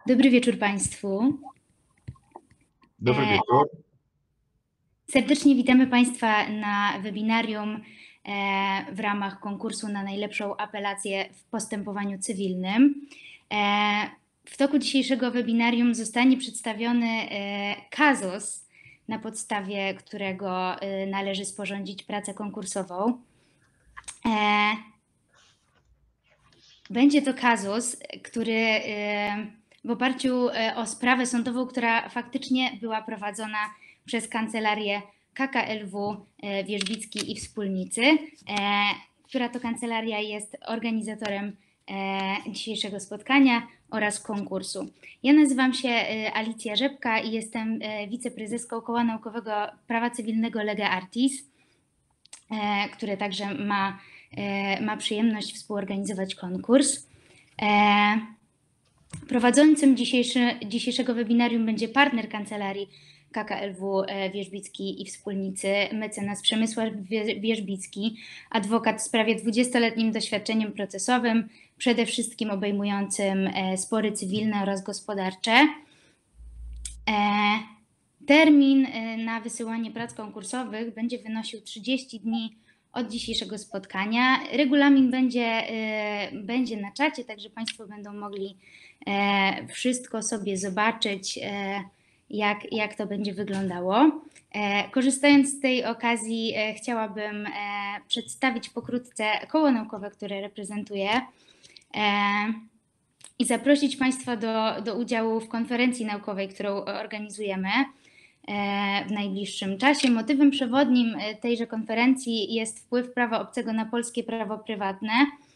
Dobry wieczór Państwu. Dobry wieczór. Serdecznie witamy Państwa na webinarium w ramach konkursu na najlepszą apelację w postępowaniu cywilnym. W toku dzisiejszego webinarium zostanie przedstawiony kazus, na podstawie którego należy sporządzić pracę konkursową. Będzie to kazus, który w oparciu o sprawę sądową, która faktycznie była prowadzona przez kancelarię KKLW Wierzbicki i Wspólnicy, która to kancelaria jest organizatorem dzisiejszego spotkania oraz konkursu. Ja nazywam się Alicja Rzepka i jestem wiceprezeską Koła Naukowego Prawa Cywilnego Lega Artis, które także ma przyjemność współorganizować konkurs. Prowadzącym dzisiejszego webinarium będzie partner kancelarii KKLW Wierzbicki i Wspólnicy, mecenas Przemysław Wierzbicki, adwokat z prawie 20-letnim doświadczeniem procesowym, przede wszystkim obejmującym spory cywilne oraz gospodarcze. Termin na wysyłanie prac konkursowych będzie wynosił 30 dni od dzisiejszego spotkania. Regulamin będzie na czacie, także Państwo będą mogli wszystko sobie zobaczyć, jak to będzie wyglądało. Korzystając z tej okazji, chciałabym przedstawić pokrótce koło naukowe, które reprezentuję, i zaprosić Państwa do udziału w konferencji naukowej, którą organizujemy w najbliższym czasie. Motywem przewodnim tejże konferencji jest wpływ prawa obcego na polskie prawo prywatne.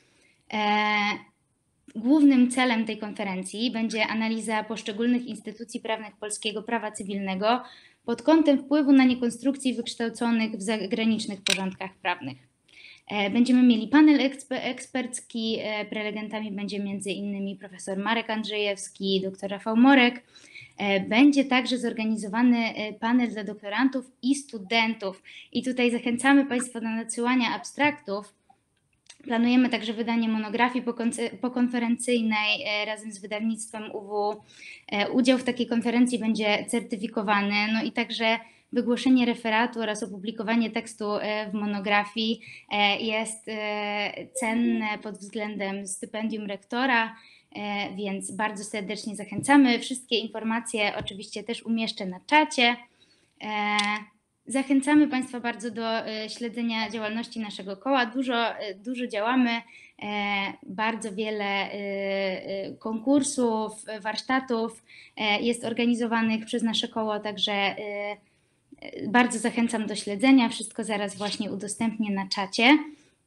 Głównym celem tej konferencji będzie analiza poszczególnych instytucji prawnych polskiego prawa cywilnego pod kątem wpływu na nie konstrukcji wykształconych w zagranicznych porządkach prawnych. Będziemy mieli panel ekspercki, prelegentami będzie m.in. profesor Marek Andrzejewski, dr Rafał Morek. Będzie także zorganizowany panel dla doktorantów i studentów i tutaj zachęcamy Państwa do nadsyłania abstraktów. Planujemy także wydanie monografii pokonferencyjnej razem z wydawnictwem UW. Udział w takiej konferencji będzie certyfikowany, no i także wygłoszenie referatu oraz opublikowanie tekstu w monografii jest cenne pod względem stypendium rektora, więc bardzo serdecznie zachęcamy. Wszystkie informacje oczywiście też umieszczę na czacie. Zachęcamy Państwa bardzo do śledzenia działalności naszego koła. Dużo działamy, bardzo wiele konkursów, warsztatów jest organizowanych przez nasze koło, także bardzo zachęcam do śledzenia. Wszystko zaraz właśnie udostępnię na czacie.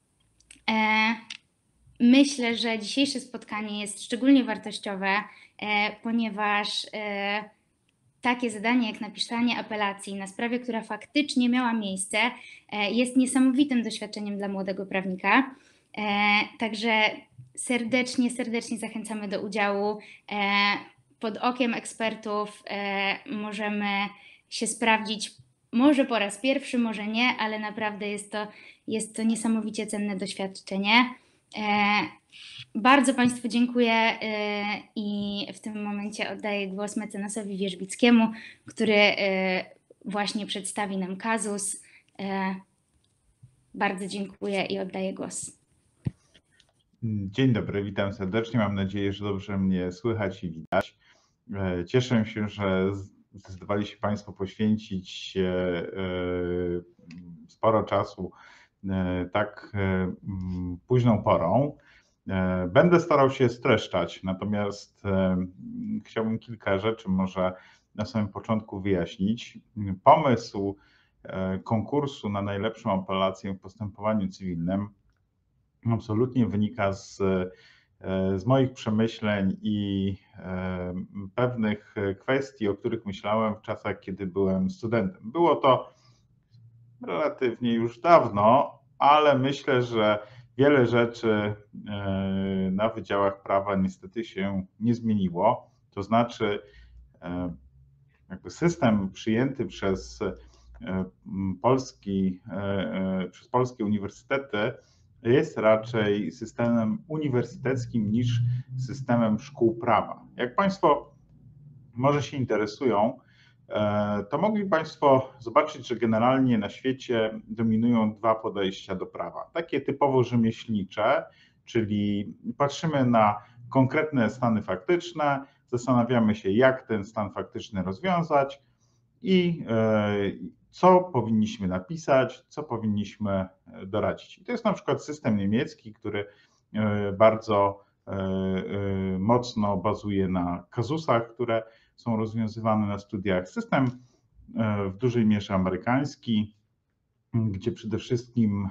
Myślę, że dzisiejsze spotkanie jest szczególnie wartościowe, ponieważ takie zadanie jak napisanie apelacji na sprawę, która faktycznie miała miejsce, jest niesamowitym doświadczeniem dla młodego prawnika. Także serdecznie zachęcamy do udziału. Pod okiem ekspertów możemy się sprawdzić, może po raz pierwszy, może nie, ale naprawdę jest to niesamowicie cenne doświadczenie. Bardzo Państwu dziękuję i w tym momencie oddaję głos mecenasowi Wierzbickiemu, który właśnie przedstawi nam kazus. Bardzo dziękuję i oddaję głos. Dzień dobry, witam serdecznie. Mam nadzieję, że dobrze mnie słychać i widać. Cieszę się, że zdecydowali się Państwo poświęcić sporo czasu tak późną porą. Będę starał się streszczać, natomiast chciałbym kilka rzeczy może na samym początku wyjaśnić. Pomysł konkursu na najlepszą apelację w postępowaniu cywilnym absolutnie wynika z moich przemyśleń i pewnych kwestii, o których myślałem w czasach, kiedy byłem studentem. Było to relatywnie już dawno, ale myślę, że wiele rzeczy na wydziałach prawa niestety się nie zmieniło. To znaczy, jakby system przyjęty przez polskie uniwersytety jest raczej systemem uniwersyteckim niż systemem szkół prawa. Jak Państwo może się interesują, to mogli Państwo zobaczyć, że generalnie na świecie dominują dwa podejścia do prawa. Takie typowo rzemieślnicze, czyli patrzymy na konkretne stany faktyczne, zastanawiamy się, jak ten stan faktyczny rozwiązać i co powinniśmy napisać, co powinniśmy doradzić. I to jest na przykład system niemiecki, który bardzo mocno bazuje na kazusach, które są rozwiązywane na studiach. System w dużej mierze amerykański, gdzie przede wszystkim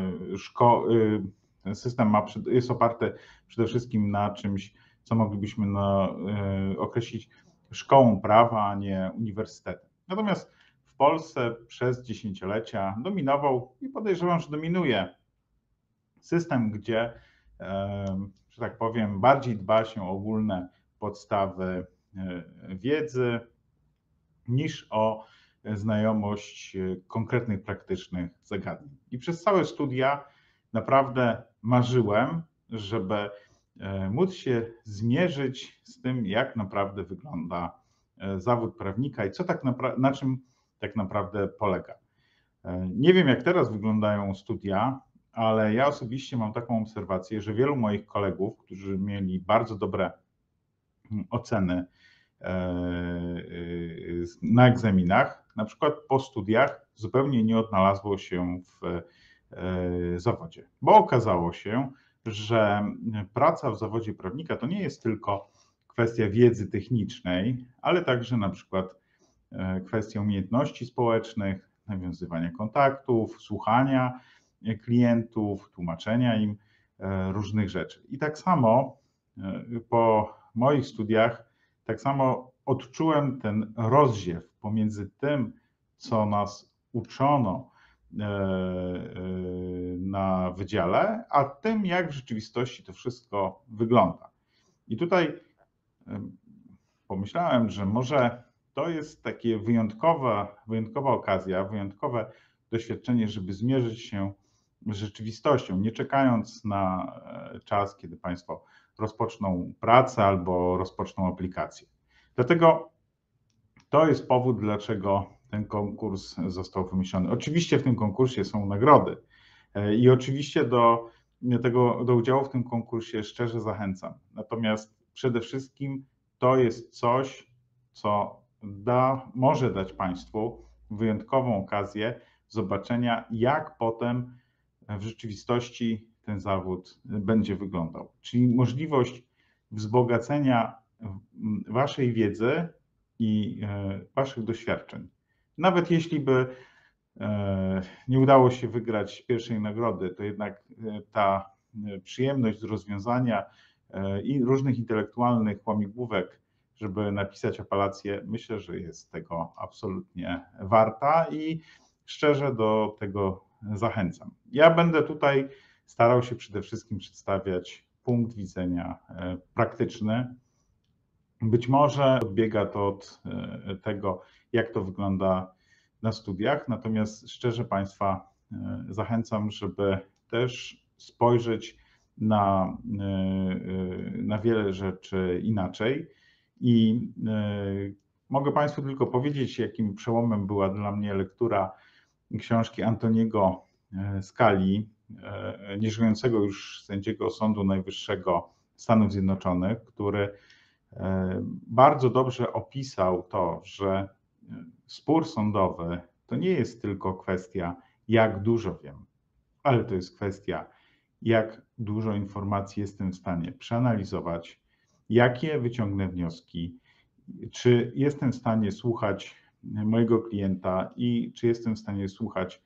system jest oparty przede wszystkim na czymś, co moglibyśmy określić szkołą prawa, a nie uniwersytetem. Natomiast w Polsce przez dziesięciolecia dominował i podejrzewam, że dominuje system, gdzie, że tak powiem, bardziej dba się o ogólne podstawy wiedzy niż o znajomość konkretnych, praktycznych zagadnień. I przez całe studia naprawdę marzyłem, żeby móc się zmierzyć z tym, jak naprawdę wygląda zawód prawnika i na czym tak naprawdę polega. Nie wiem, jak teraz wyglądają studia, ale ja osobiście mam taką obserwację, że wielu moich kolegów, którzy mieli bardzo dobre oceny na egzaminach, na przykład po studiach zupełnie nie odnalazło się w zawodzie, bo okazało się, że praca w zawodzie prawnika to nie jest tylko kwestia wiedzy technicznej, ale także na przykład kwestia umiejętności społecznych, nawiązywania kontaktów, słuchania klientów, tłumaczenia im różnych rzeczy. I tak samo po moich studiach, tak samo odczułem ten rozziew pomiędzy tym, co nas uczono na wydziale, a tym, jak w rzeczywistości to wszystko wygląda. I tutaj pomyślałem, że może to jest takie wyjątkowa okazja, wyjątkowe doświadczenie, żeby zmierzyć się z rzeczywistością, nie czekając na czas, kiedy Państwo rozpoczną pracę albo rozpoczną aplikację. Dlatego to jest powód, dlaczego ten konkurs został wymyślony. Oczywiście w tym konkursie są nagrody i oczywiście do udziału w tym konkursie szczerze zachęcam. Natomiast przede wszystkim to jest coś, co może dać Państwu wyjątkową okazję zobaczenia, jak potem w rzeczywistości ten zawód będzie wyglądał. Czyli możliwość wzbogacenia Waszej wiedzy i Waszych doświadczeń. Nawet jeśli by nie udało się wygrać pierwszej nagrody, to jednak ta przyjemność z rozwiązania i różnych intelektualnych łamigłówek, żeby napisać apelację, myślę, że jest tego absolutnie warta i szczerze do tego zachęcam. Ja będę tutaj starał się przede wszystkim przedstawiać punkt widzenia praktyczny. Być może odbiega to od tego, jak to wygląda na studiach, natomiast szczerze Państwa zachęcam, żeby też spojrzeć na wiele rzeczy inaczej. I mogę Państwu tylko powiedzieć, jakim przełomem była dla mnie lektura książki Antoniego Scali, nieżyjącego już sędziego Sądu Najwyższego Stanów Zjednoczonych, który bardzo dobrze opisał to, że spór sądowy to nie jest tylko kwestia, jak dużo wiem, ale to jest kwestia, jak dużo informacji jestem w stanie przeanalizować, jakie wyciągnę wnioski, czy jestem w stanie słuchać mojego klienta i czy jestem w stanie słuchać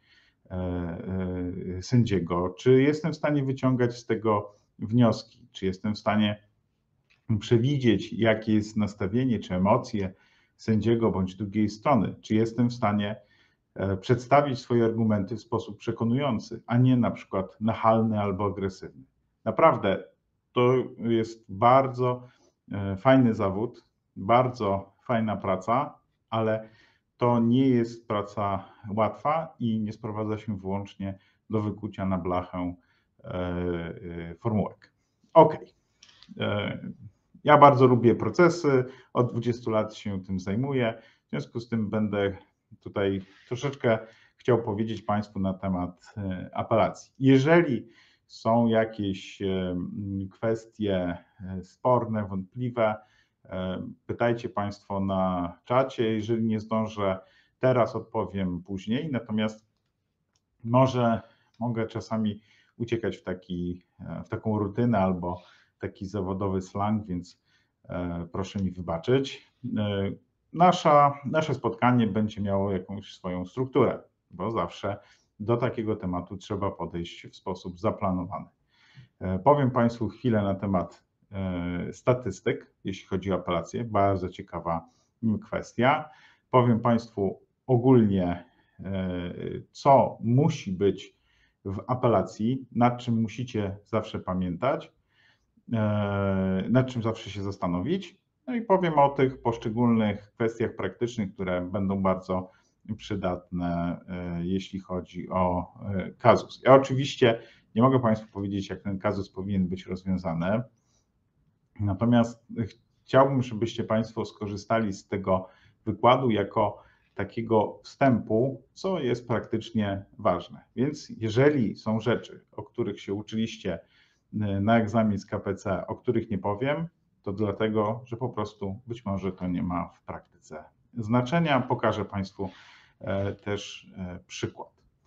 sędziego, czy jestem w stanie wyciągać z tego wnioski, czy jestem w stanie przewidzieć, jakie jest nastawienie czy emocje sędziego bądź drugiej strony, czy jestem w stanie przedstawić swoje argumenty w sposób przekonujący, a nie na przykład nachalny albo agresywny. Naprawdę to jest bardzo fajny zawód, bardzo fajna praca, ale to nie jest praca łatwa i nie sprowadza się wyłącznie do wykucia na blachę formułek. OK. Ja bardzo lubię procesy, od 20 lat się tym zajmuję, w związku z tym będę tutaj troszeczkę chciał powiedzieć Państwu na temat apelacji. Jeżeli są jakieś kwestie sporne, wątpliwe, pytajcie Państwo na czacie. Jeżeli nie zdążę teraz, odpowiem później. Natomiast mogę czasami uciekać w taką rutynę albo taki zawodowy slang, więc proszę mi wybaczyć. Nasze spotkanie będzie miało jakąś swoją strukturę, bo zawsze do takiego tematu trzeba podejść w sposób zaplanowany. Powiem Państwu chwilę na temat statystyk, jeśli chodzi o apelację. Bardzo ciekawa kwestia. Powiem Państwu ogólnie, co musi być w apelacji, nad czym musicie zawsze pamiętać, nad czym zawsze się zastanowić. No i powiem o tych poszczególnych kwestiach praktycznych, które będą bardzo przydatne, jeśli chodzi o kazus. Ja oczywiście nie mogę Państwu powiedzieć, jak ten kazus powinien być rozwiązany, natomiast chciałbym, żebyście Państwo skorzystali z tego wykładu jako takiego wstępu, co jest praktycznie ważne. Więc jeżeli są rzeczy, o których się uczyliście na egzamin z KPC, o których nie powiem, to dlatego, że po prostu być może to nie ma w praktyce znaczenia. Pokażę Państwu też przykład.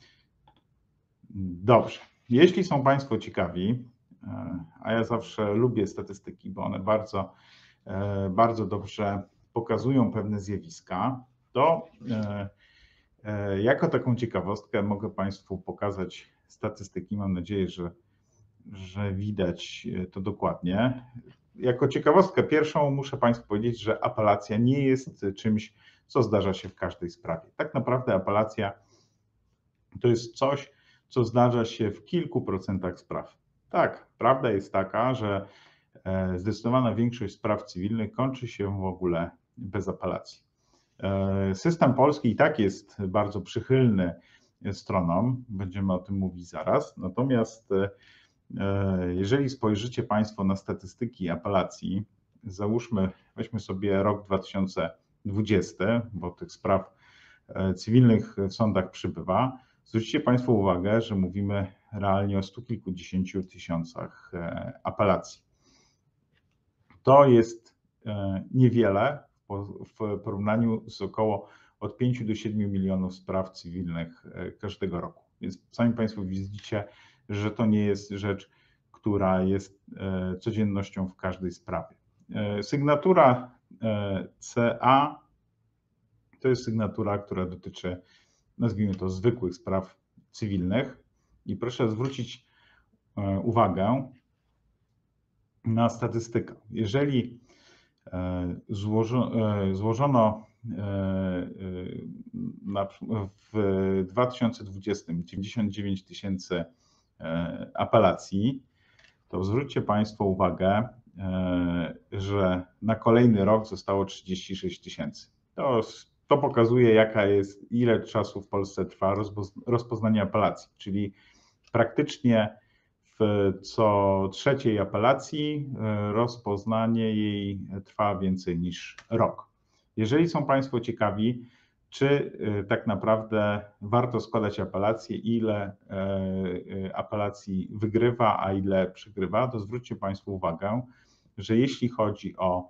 Dobrze. Jeśli są Państwo ciekawi, a ja zawsze lubię statystyki, bo one bardzo dobrze pokazują pewne zjawiska, to jako taką ciekawostkę mogę Państwu pokazać statystyki. Mam nadzieję, że widać to dokładnie. Jako ciekawostkę pierwszą muszę Państwu powiedzieć, że apelacja nie jest czymś, co zdarza się w każdej sprawie. Tak naprawdę apelacja to jest coś, co zdarza się w kilku procentach spraw. Tak, prawda jest taka, że zdecydowana większość spraw cywilnych kończy się w ogóle bez apelacji. System polski i tak jest bardzo przychylny stronom, będziemy o tym mówić zaraz, natomiast jeżeli spojrzycie Państwo na statystyki apelacji, weźmy sobie rok 2020, bo tych spraw cywilnych w sądach przybywa, zwróćcie Państwo uwagę, że mówimy realnie o stu kilkudziesięciu tysiącach apelacji. To jest niewiele w porównaniu z około od 5 do 7 milionów spraw cywilnych każdego roku. Więc sami Państwo widzicie, że to nie jest rzecz, która jest codziennością w każdej sprawie. Sygnatura CA to jest sygnatura, która dotyczy, nazwijmy to, zwykłych spraw cywilnych. I proszę zwrócić uwagę na statystykę. Jeżeli złożono w 2020 99 tysięcy apelacji, to zwróćcie Państwo uwagę, że na kolejny rok zostało 36 tysięcy. To pokazuje, ile czasu w Polsce trwa rozpoznanie apelacji, czyli praktycznie w co trzeciej apelacji rozpoznanie jej trwa więcej niż rok. Jeżeli są Państwo ciekawi, czy tak naprawdę warto składać apelację, ile apelacji wygrywa, a ile przegrywa, to zwróćcie Państwo uwagę, że jeśli chodzi o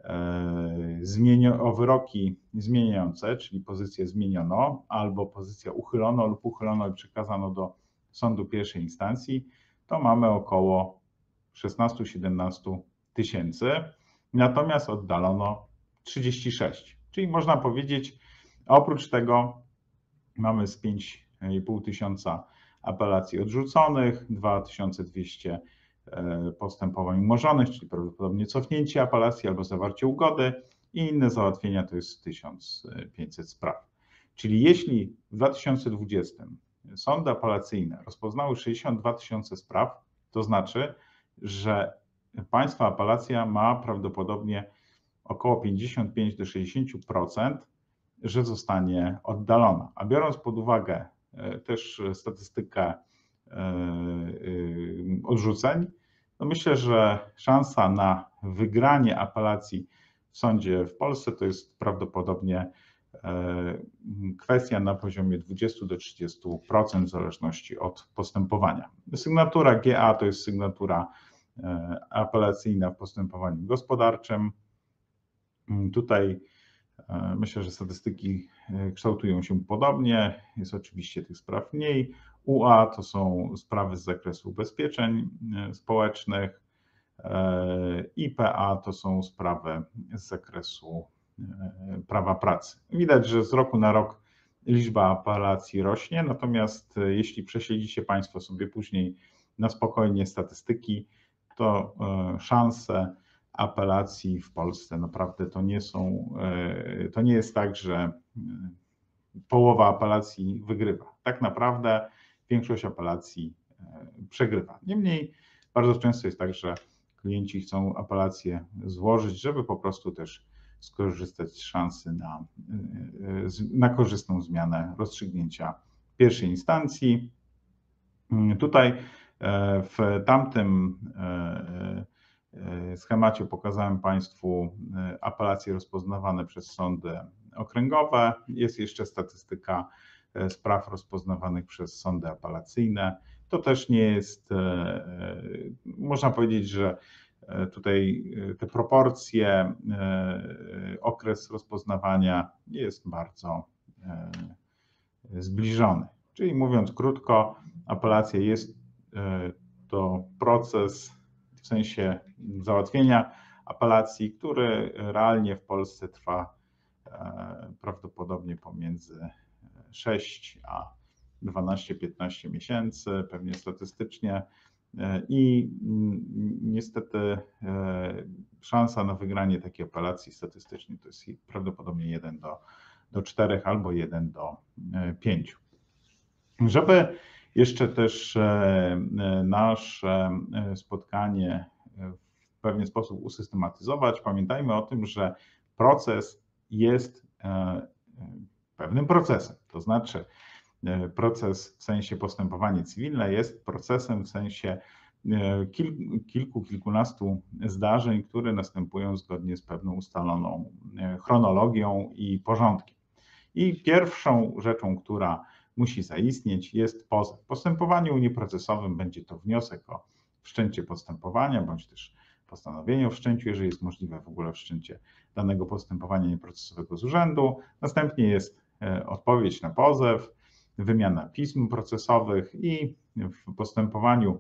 wyroki zmieniające, czyli pozycję zmieniono, albo pozycja uchylono lub uchylono i przekazano do sądu pierwszej instancji, to mamy około 16-17 tysięcy, natomiast oddalono 36. Czyli można powiedzieć, oprócz tego mamy z 5,5 tysiąca apelacji odrzuconych, 2200 postępowań umorzonych, czyli prawdopodobnie cofnięcie apelacji albo zawarcie ugody i inne załatwienia to jest 1500 spraw. Czyli jeśli w 2020 sądy apelacyjne rozpoznały 62 tysiące spraw, to znaczy, że Państwa apelacja ma prawdopodobnie około 55 do 60%, że zostanie oddalona. A biorąc pod uwagę też statystykę odrzuceń, no myślę, że szansa na wygranie apelacji w sądzie w Polsce to jest prawdopodobnie kwestia na poziomie 20 do 30% w zależności od postępowania. Sygnatura GA to jest sygnatura apelacyjna w postępowaniu gospodarczym. Tutaj myślę, że statystyki kształtują się podobnie. Jest oczywiście tych spraw mniej. UA to są sprawy z zakresu ubezpieczeń społecznych. IPA to są sprawy z zakresu prawa pracy. Widać, że z roku na rok liczba apelacji rośnie, natomiast jeśli prześledzicie Państwo sobie później na spokojnie statystyki, to szanse apelacji w Polsce naprawdę to nie jest tak, że połowa apelacji wygrywa. Tak naprawdę większość apelacji przegrywa. Niemniej bardzo często jest tak, że klienci chcą apelację złożyć, żeby po prostu też skorzystać z szansy na korzystną zmianę rozstrzygnięcia pierwszej instancji. Tutaj w tamtym schemacie pokazałem Państwu apelacje rozpoznawane przez sądy okręgowe. Jest jeszcze statystyka spraw rozpoznawanych przez sądy apelacyjne. To też nie jest, można powiedzieć, że tutaj te proporcje, okres rozpoznawania jest bardzo zbliżony. Czyli mówiąc krótko, apelacja jest to proces w sensie załatwienia apelacji, który realnie w Polsce trwa prawdopodobnie pomiędzy 6 a 12-15 miesięcy, pewnie statystycznie. I niestety szansa na wygranie takiej apelacji statystycznie to jest prawdopodobnie 1 do 4 albo 1 do 5. Żeby jeszcze też nasze spotkanie w pewien sposób usystematyzować, pamiętajmy o tym, że proces jest pewnym procesem, to znaczy proces w sensie postępowanie cywilne jest procesem w sensie kilkunastu zdarzeń, które następują zgodnie z pewną ustaloną chronologią i porządkiem. I pierwszą rzeczą, która musi zaistnieć, jest pozew. W postępowaniu uniprocesowym będzie to wniosek o wszczęcie postępowania, bądź też postanowienie o wszczęciu, jeżeli jest możliwe w ogóle wszczęcie danego postępowania nieprocesowego z urzędu. Następnie jest odpowiedź na pozew, wymiana pism procesowych i w postępowaniu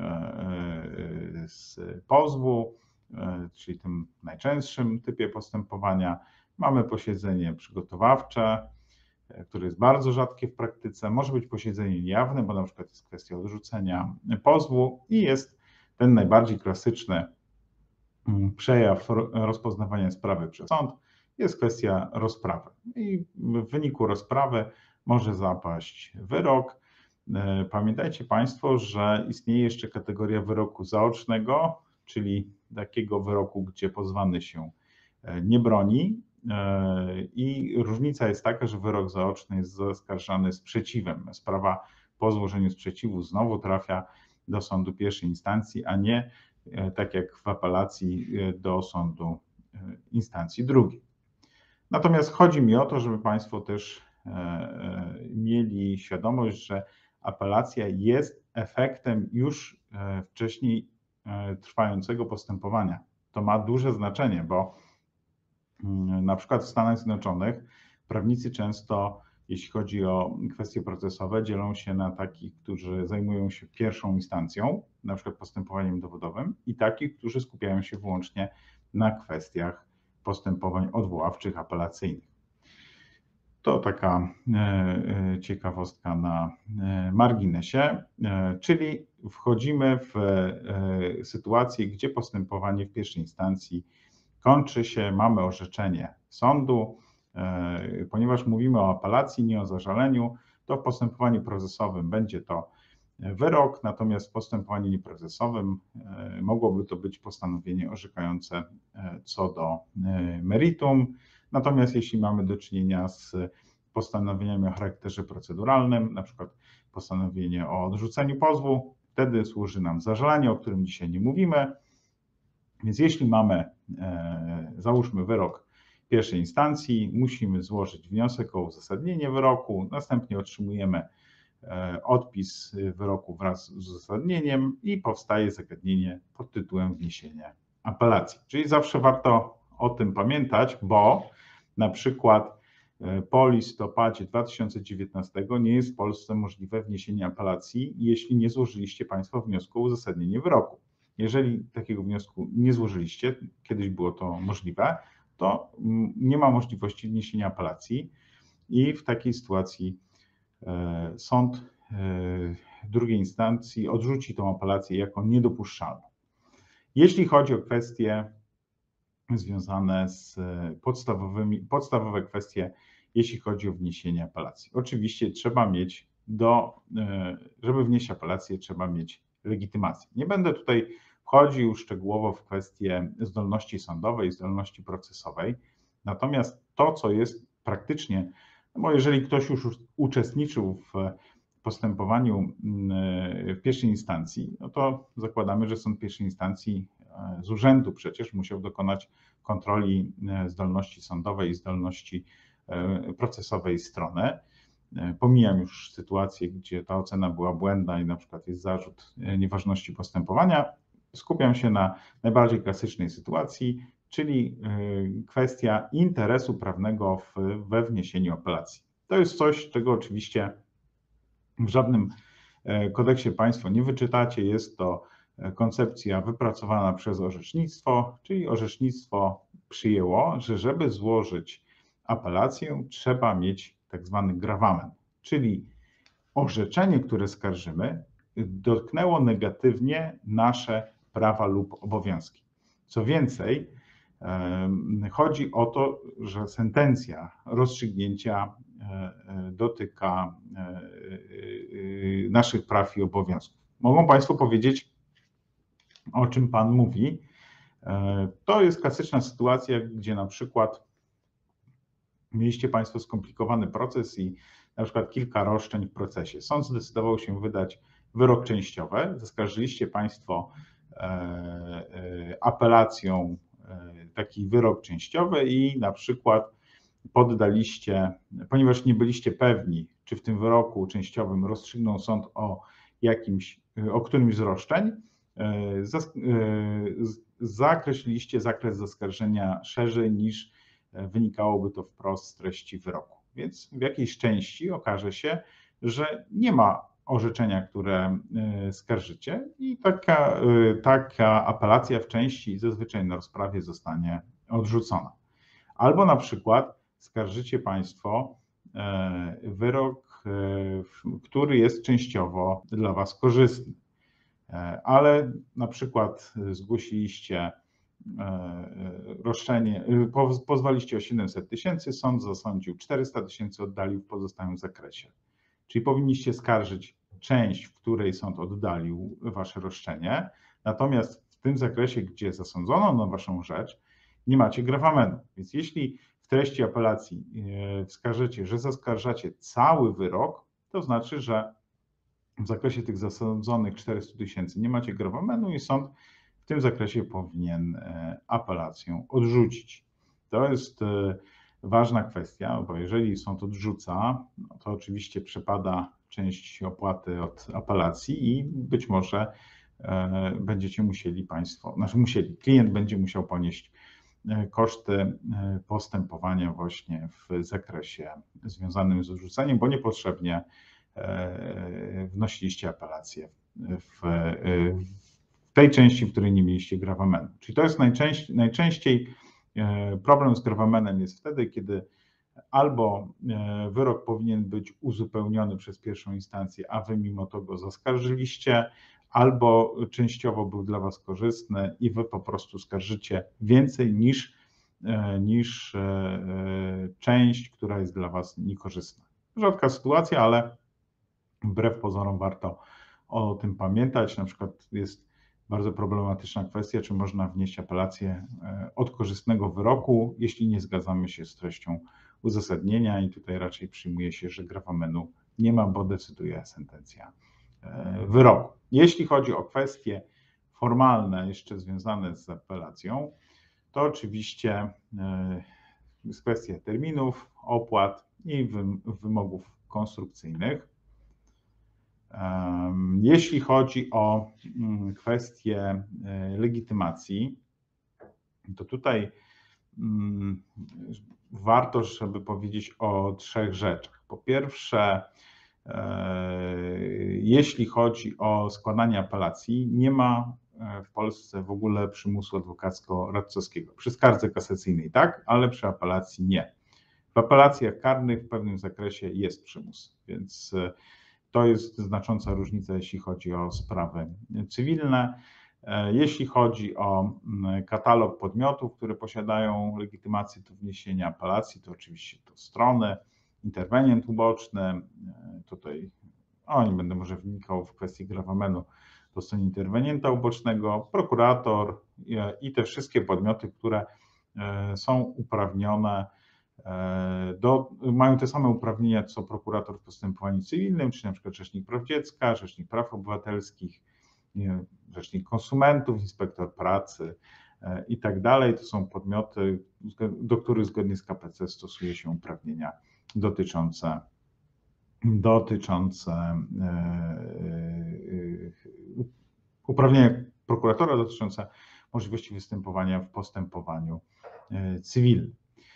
z pozwu, czyli tym najczęstszym typie postępowania, mamy posiedzenie przygotowawcze, które jest bardzo rzadkie w praktyce. Może być posiedzenie niejawne, bo na przykład jest kwestia odrzucenia pozwu i jest ten najbardziej klasyczny przejaw rozpoznawania sprawy przez sąd, jest kwestia rozprawy. I w wyniku rozprawy może zapaść wyrok. Pamiętajcie Państwo, że istnieje jeszcze kategoria wyroku zaocznego, czyli takiego wyroku, gdzie pozwany się nie broni. I różnica jest taka, że wyrok zaoczny jest zaskarżany sprzeciwem. Sprawa po złożeniu sprzeciwu znowu trafia do sądu pierwszej instancji, a nie tak jak w apelacji do sądu instancji drugiej. Natomiast chodzi mi o to, żeby Państwo też mieli świadomość, że apelacja jest efektem już wcześniej trwającego postępowania. To ma duże znaczenie, bo na przykład w Stanach Zjednoczonych prawnicy często, jeśli chodzi o kwestie procesowe, dzielą się na takich, którzy zajmują się pierwszą instancją, na przykład postępowaniem dowodowym, i takich, którzy skupiają się wyłącznie na kwestiach postępowań odwoławczych, apelacyjnych. To taka ciekawostka na marginesie, czyli wchodzimy w sytuację, gdzie postępowanie w pierwszej instancji kończy się, mamy orzeczenie sądu. Ponieważ mówimy o apelacji, nie o zażaleniu, to w postępowaniu procesowym będzie to wyrok, natomiast w postępowaniu nieprocesowym mogłoby to być postanowienie orzekające co do meritum. Natomiast jeśli mamy do czynienia z postanowieniami o charakterze proceduralnym, na przykład postanowienie o odrzuceniu pozwu Wtedy służy nam zażalenie, o którym dzisiaj nie mówimy. Więc jeśli mamy, załóżmy, wyrok pierwszej instancji, musimy złożyć wniosek o uzasadnienie wyroku, następnie otrzymujemy odpis wyroku wraz z uzasadnieniem i powstaje zagadnienie pod tytułem wniesienie apelacji. Czyli zawsze warto o tym pamiętać, bo na przykład po listopadzie 2019 nie jest w Polsce możliwe wniesienie apelacji, jeśli nie złożyliście Państwo wniosku o uzasadnienie wyroku. Jeżeli takiego wniosku nie złożyliście, kiedyś było to możliwe, to nie ma możliwości wniesienia apelacji i w takiej sytuacji sąd drugiej instancji odrzuci tę apelację jako niedopuszczalną. Jeśli chodzi o kwestie związane z podstawowe kwestie, jeśli chodzi o wniesienie apelacji. Oczywiście trzeba mieć żeby wnieść apelację, trzeba mieć legitymację. Nie będę tutaj wchodził szczegółowo w kwestie zdolności sądowej, zdolności procesowej, natomiast to, co jest praktycznie, no bo jeżeli ktoś już uczestniczył w postępowaniu w pierwszej instancji, no to zakładamy, że sąd pierwszej instancji z urzędu przecież musiał dokonać kontroli zdolności sądowej i zdolności procesowej strony. Pomijam już sytuację, gdzie ta ocena była błędna i na przykład jest zarzut nieważności postępowania. Skupiam się na najbardziej klasycznej sytuacji, czyli kwestia interesu prawnego we wniesieniu apelacji. To jest coś, czego oczywiście w żadnym kodeksie Państwo nie wyczytacie. Jest to koncepcja wypracowana przez orzecznictwo, czyli orzecznictwo przyjęło, że żeby złożyć apelację, trzeba mieć tak zwany gravamen, czyli orzeczenie, które skarżymy, dotknęło negatywnie nasze prawa lub obowiązki. Co więcej, chodzi o to, że sentencja rozstrzygnięcia dotyka naszych praw i obowiązków. Mogą Państwo powiedzieć, o czym Pan mówi. To jest klasyczna sytuacja, gdzie na przykład mieliście Państwo skomplikowany proces i na przykład kilka roszczeń w procesie. Sąd zdecydował się wydać wyrok częściowy. Zaskarżyliście Państwo apelacją taki wyrok częściowy i na przykład poddaliście, ponieważ nie byliście pewni, czy w tym wyroku częściowym rozstrzygnął sąd o którymś z roszczeń, zakreśliliście zakres zaskarżenia szerzej niż wynikałoby to wprost z treści wyroku. Więc w jakiejś części okaże się, że nie ma orzeczenia, które skarżycie i taka apelacja w części zazwyczaj na rozprawie zostanie odrzucona. Albo na przykład skarżycie Państwo wyrok, który jest częściowo dla Was korzystny, ale na przykład zgłosiliście roszczenie, pozwaliście o 700 000, sąd zasądził 400 000, oddalił w pozostałym zakresie. Czyli powinniście skarżyć część, w której sąd oddalił Wasze roszczenie, natomiast w tym zakresie, gdzie zasądzono na Waszą rzecz, nie macie gravamenu. Więc jeśli w treści apelacji wskażecie, że zaskarżacie cały wyrok, to znaczy, że w zakresie tych zasądzonych 400 000 nie macie gravamenu i sąd w tym zakresie powinien apelację odrzucić. To jest ważna kwestia, bo jeżeli sąd odrzuca, no to oczywiście przepada część opłaty od apelacji i być może będziecie musieli Państwo, klient będzie musiał ponieść koszty postępowania właśnie w zakresie związanym z odrzuceniem, bo niepotrzebnie wnosiliście apelację w tej części, w której nie mieliście gravamenu. Czyli to jest najczęściej problem z gravamenem jest wtedy, kiedy albo wyrok powinien być uzupełniony przez pierwszą instancję, a Wy mimo to go zaskarżyliście, albo częściowo był dla Was korzystny i Wy po prostu skarżycie więcej niż część, która jest dla Was niekorzystna. Rzadka sytuacja, ale wbrew pozorom warto o tym pamiętać. Na przykład jest bardzo problematyczna kwestia, czy można wnieść apelację od korzystnego wyroku, jeśli nie zgadzamy się z treścią uzasadnienia i tutaj raczej przyjmuje się, że gravamenu nie ma, bo decyduje sentencja wyroku. Jeśli chodzi o kwestie formalne jeszcze związane z apelacją, to oczywiście jest kwestia terminów, opłat i wymogów konstrukcyjnych. Jeśli chodzi o kwestię legitymacji, to tutaj warto, żeby powiedzieć o 3 rzeczach. Po pierwsze, jeśli chodzi o składanie apelacji, nie ma w Polsce w ogóle przymusu adwokacko-radcowskiego. Przy skardze kasacyjnej tak, ale przy apelacji nie. W apelacjach karnych w pewnym zakresie jest przymus, więc to jest znacząca różnica, jeśli chodzi o sprawy cywilne. Jeśli chodzi o katalog podmiotów, które posiadają legitymację do wniesienia apelacji, to oczywiście to strony, interwenient uboczny, tutaj nie będę może wnikał w kwestię gravamenu po stronie interwenienta ubocznego, prokurator i te wszystkie podmioty, które są uprawnione mają te same uprawnienia co prokurator w postępowaniu cywilnym, czy na przykład Rzecznik Praw Dziecka, Rzecznik Praw Obywatelskich, Rzecznik Konsumentów, Inspektor Pracy i tak dalej. To są podmioty, do których zgodnie z KPC stosuje się uprawnienia dotyczące uprawnienia prokuratora dotyczące możliwości występowania w postępowaniu cywilnym.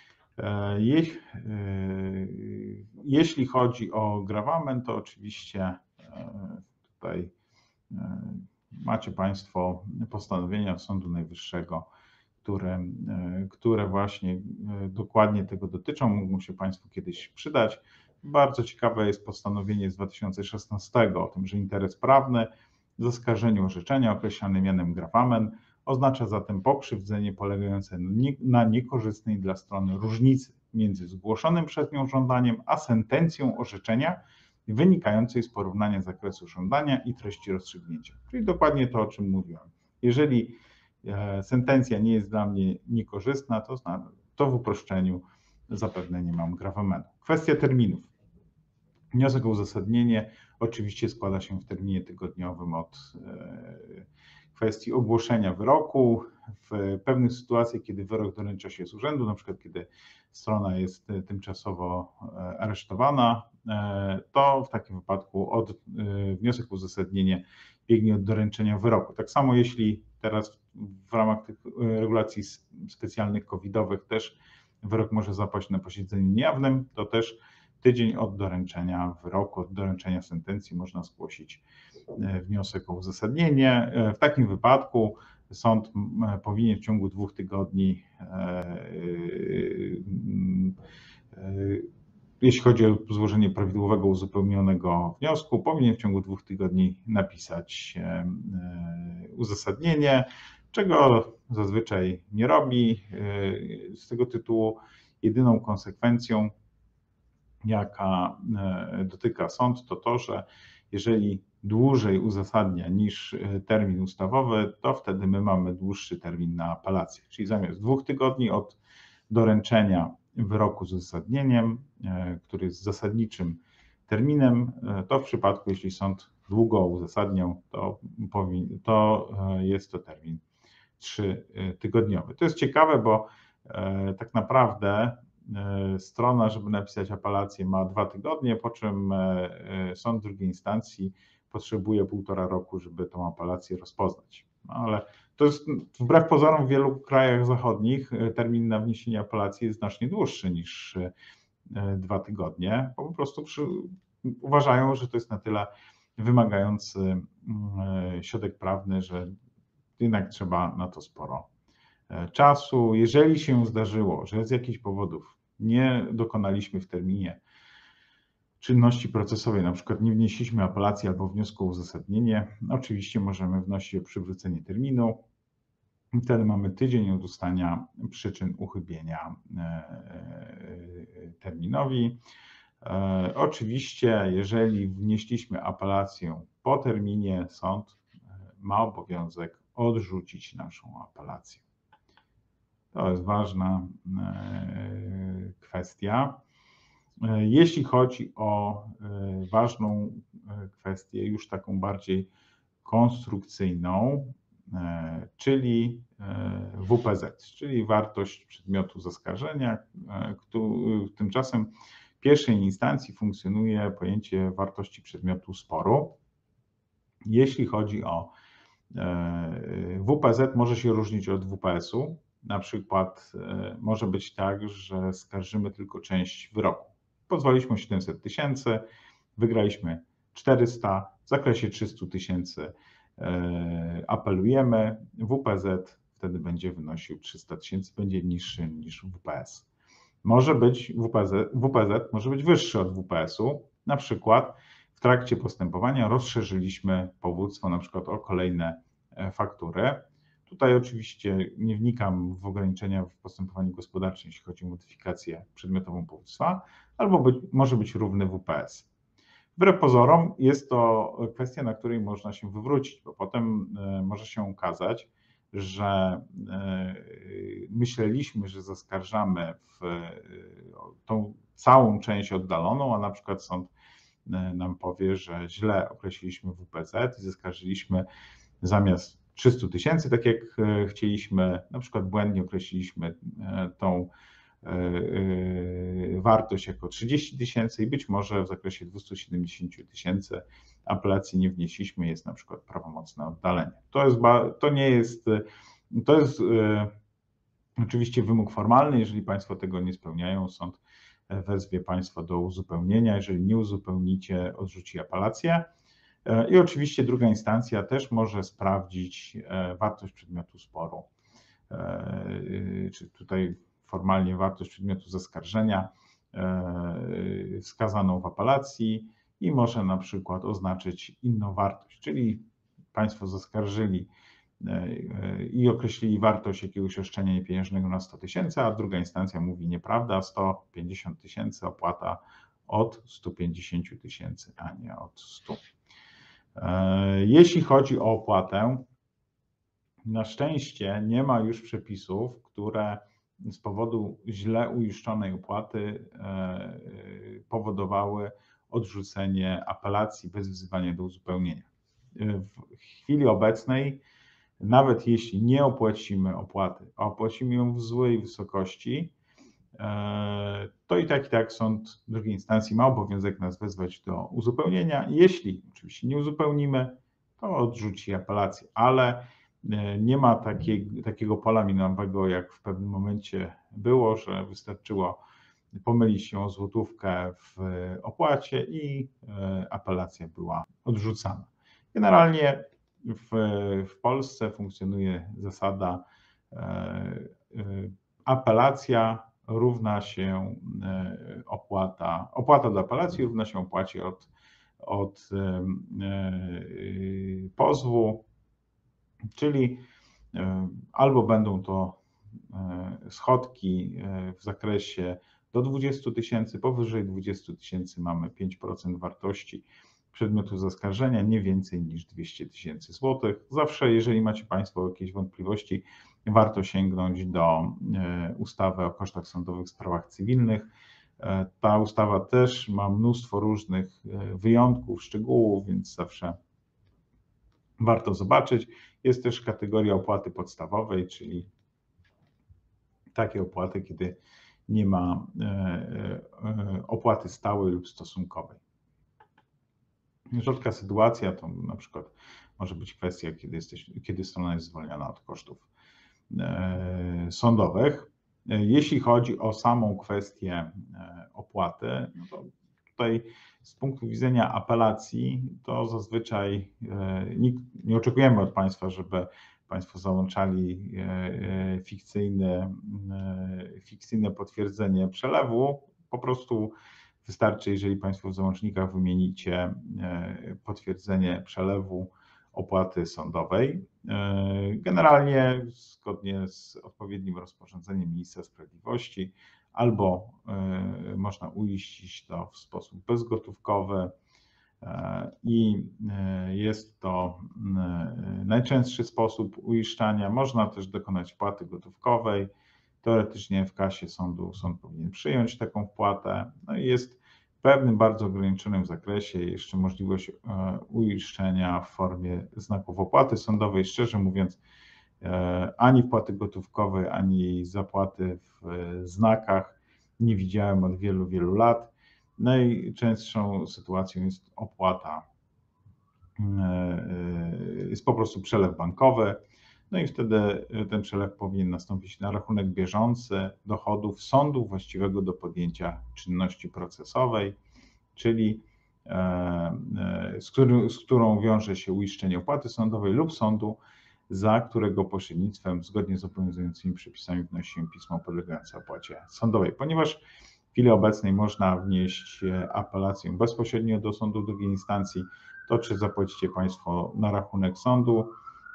Jeśli chodzi o gravamen, to oczywiście tutaj macie Państwo postanowienia Sądu Najwyższego, które właśnie dokładnie tego dotyczą, mogą się Państwu kiedyś przydać. Bardzo ciekawe jest postanowienie z 2016 o tym, że interes prawny w zaskarżeniu orzeczenia określany mianem gravamen oznacza zatem pokrzywdzenie polegające na niekorzystnej dla strony różnicy między zgłoszonym przez nią żądaniem, a sentencją orzeczenia wynikającej z porównania zakresu żądania i treści rozstrzygnięcia. Czyli dokładnie to, o czym mówiłem. Jeżeli sentencja nie jest dla mnie niekorzystna, to w uproszczeniu zapewne nie mam gravamenu. Kwestia terminów. Wniosek o uzasadnienie oczywiście składa się w terminie tygodniowym od kwestii ogłoszenia wyroku. W pewnych sytuacjach, kiedy wyrok doręcza się z urzędu, na przykład kiedy strona jest tymczasowo aresztowana, to w takim wypadku wniosek o uzasadnienie biegnie od doręczenia wyroku. Tak samo jeśli teraz w ramach tych regulacji specjalnych covidowych też wyrok może zapaść na posiedzeniu niejawnym, to też tydzień od doręczenia wyroku, od doręczenia sentencji można zgłosić wniosek o uzasadnienie. W takim wypadku sąd powinien w ciągu 2 tygodni, jeśli chodzi o złożenie prawidłowego uzupełnionego wniosku, powinien w ciągu 2 tygodni napisać uzasadnienie, czego zazwyczaj nie robi. Z tego tytułu jedyną konsekwencją, jaka dotyka sąd, to to, że jeżeli dłużej uzasadnia niż termin ustawowy, to wtedy my mamy dłuższy termin na apelację. Czyli zamiast 2 tygodni od doręczenia wyroku z uzasadnieniem, który jest zasadniczym terminem, to w przypadku, jeśli sąd długo uzasadniał, to jest to termin 3-tygodniowy. To jest ciekawe, bo tak naprawdę strona, żeby napisać apelację, ma 2 tygodnie, po czym sąd drugiej instancji potrzebuje 1,5 roku, żeby tą apelację rozpoznać. No, ale to jest wbrew pozorom w wielu krajach zachodnich termin na wniesienie apelacji jest znacznie dłuższy niż 2 tygodnie, bo po prostu uważają, że to jest na tyle wymagający środek prawny, że jednak trzeba na to sporo czasu. Jeżeli się zdarzyło, że z jakichś powodów nie dokonaliśmy w terminie czynności procesowej, na przykład nie wnieśliśmy apelacji albo wniosku o uzasadnienie, oczywiście możemy wnosić o przywrócenie terminu. Wtedy mamy tydzień od ustania przyczyn uchybienia terminowi. Oczywiście, jeżeli wnieśliśmy apelację po terminie, sąd ma obowiązek odrzucić naszą apelację. To jest ważna kwestia. Jeśli chodzi o ważną kwestię, już taką bardziej konstrukcyjną, czyli WPZ, czyli wartość przedmiotu zaskarżenia. Tymczasem w pierwszej instancji funkcjonuje pojęcie wartości przedmiotu sporu. Jeśli chodzi o WPZ, może się różnić od WPS-u. Na przykład może być tak, że skarżymy tylko część wyroku. Pozwaliśmy 700 tysięcy, wygraliśmy 400, w zakresie 300 tysięcy apelujemy. WPZ wtedy będzie wynosił 300 tysięcy, będzie niższy niż WPS. WPZ może być wyższy od WPS-u. Na przykład w trakcie postępowania rozszerzyliśmy powództwo na przykład o kolejne faktury. Tutaj oczywiście nie wnikam w ograniczenia w postępowaniu gospodarczym, jeśli chodzi o modyfikację przedmiotową powództwa, albo może być równy WPS. Wbrew pozorom jest to kwestia, na której można się wywrócić, bo potem może się okazać, że myśleliśmy, że zaskarżamy w tą całą część oddaloną, a na przykład sąd nam powie, że źle określiliśmy WPZ i zaskarżyliśmy zamiast 300 tysięcy, tak jak chcieliśmy, na przykład błędnie określiliśmy tą wartość jako 30 tysięcy i być może w zakresie 270 tysięcy apelacji nie wnieśliśmy, jest na przykład prawomocne oddalenie. To jest oczywiście wymóg formalny, jeżeli Państwo tego nie spełniają, sąd wezwie Państwa do uzupełnienia, jeżeli nie uzupełnicie, odrzuci apelację. I oczywiście druga instancja też może sprawdzić wartość przedmiotu sporu, czy tutaj formalnie wartość przedmiotu zaskarżenia wskazaną w apelacji i może na przykład oznaczyć inną wartość, czyli Państwo zaskarżyli i określili wartość jakiegoś roszczenia niepieniężnego na 100 tysięcy, a druga instancja mówi nieprawda, 150 tysięcy, opłata od 150 tysięcy, a nie od 100. Jeśli chodzi o opłatę, na szczęście nie ma już przepisów, które z powodu źle uiszczonej opłaty powodowały odrzucenie apelacji bez wzywania do uzupełnienia. W chwili obecnej, nawet jeśli nie opłacimy opłaty, a opłacimy ją w złej wysokości, to i tak sąd drugiej instancji ma obowiązek nas wezwać do uzupełnienia. Jeśli oczywiście nie uzupełnimy, to odrzuci apelację, ale nie ma takiego pola minowego, jak w pewnym momencie było, że wystarczyło pomylić się o złotówkę w opłacie i apelacja była odrzucana. Generalnie w Polsce funkcjonuje zasada apelacja równa się opłata do apelacji równa się opłacie od pozwu, czyli albo będą to schodki w zakresie do 20 tysięcy, powyżej 20 tysięcy mamy 5% wartości przedmiotu zaskarżenia, nie więcej niż 200 tysięcy złotych. Zawsze, jeżeli macie Państwo jakieś wątpliwości, warto sięgnąć do ustawy o kosztach sądowych w sprawach cywilnych. Ta ustawa też ma mnóstwo różnych wyjątków, szczegółów, więc zawsze warto zobaczyć. Jest też kategoria opłaty podstawowej, czyli takie opłaty, kiedy nie ma opłaty stałej lub stosunkowej. Rzadka sytuacja to na przykład może być kwestia, kiedy strona jest zwolniona od kosztów sądowych. Jeśli chodzi o samą kwestię opłaty, no to tutaj z punktu widzenia apelacji, to zazwyczaj nie oczekujemy od Państwa, żeby Państwo załączali fikcyjne potwierdzenie przelewu. Po prostu wystarczy, jeżeli Państwo w załącznikach wymienicie potwierdzenie przelewu opłaty sądowej. Generalnie zgodnie z odpowiednim rozporządzeniem Ministra Sprawiedliwości albo można uiścić to w sposób bezgotówkowy i jest to najczęstszy sposób uiszczania. Można też dokonać płaty gotówkowej. Teoretycznie w kasie sądu sąd powinien przyjąć taką wpłatę. No i jest w pewnym bardzo ograniczonym zakresie jeszcze możliwość uiszczenia w formie znaków opłaty sądowej. Szczerze mówiąc, ani wpłaty gotówkowej, ani zapłaty w znakach nie widziałem od wielu, wielu lat. Najczęstszą sytuacją jest opłata, jest po prostu przelew bankowy, no i wtedy ten przelew powinien nastąpić na rachunek bieżący dochodów sądu właściwego do podjęcia czynności procesowej, czyli z którą wiąże się uiszczenie opłaty sądowej lub sądu, za którego pośrednictwem zgodnie z obowiązującymi przepisami wnosimy pismo podlegające opłacie sądowej. Ponieważ w chwili obecnej można wnieść apelację bezpośrednio do sądu drugiej instancji, to czy zapłacicie Państwo na rachunek sądu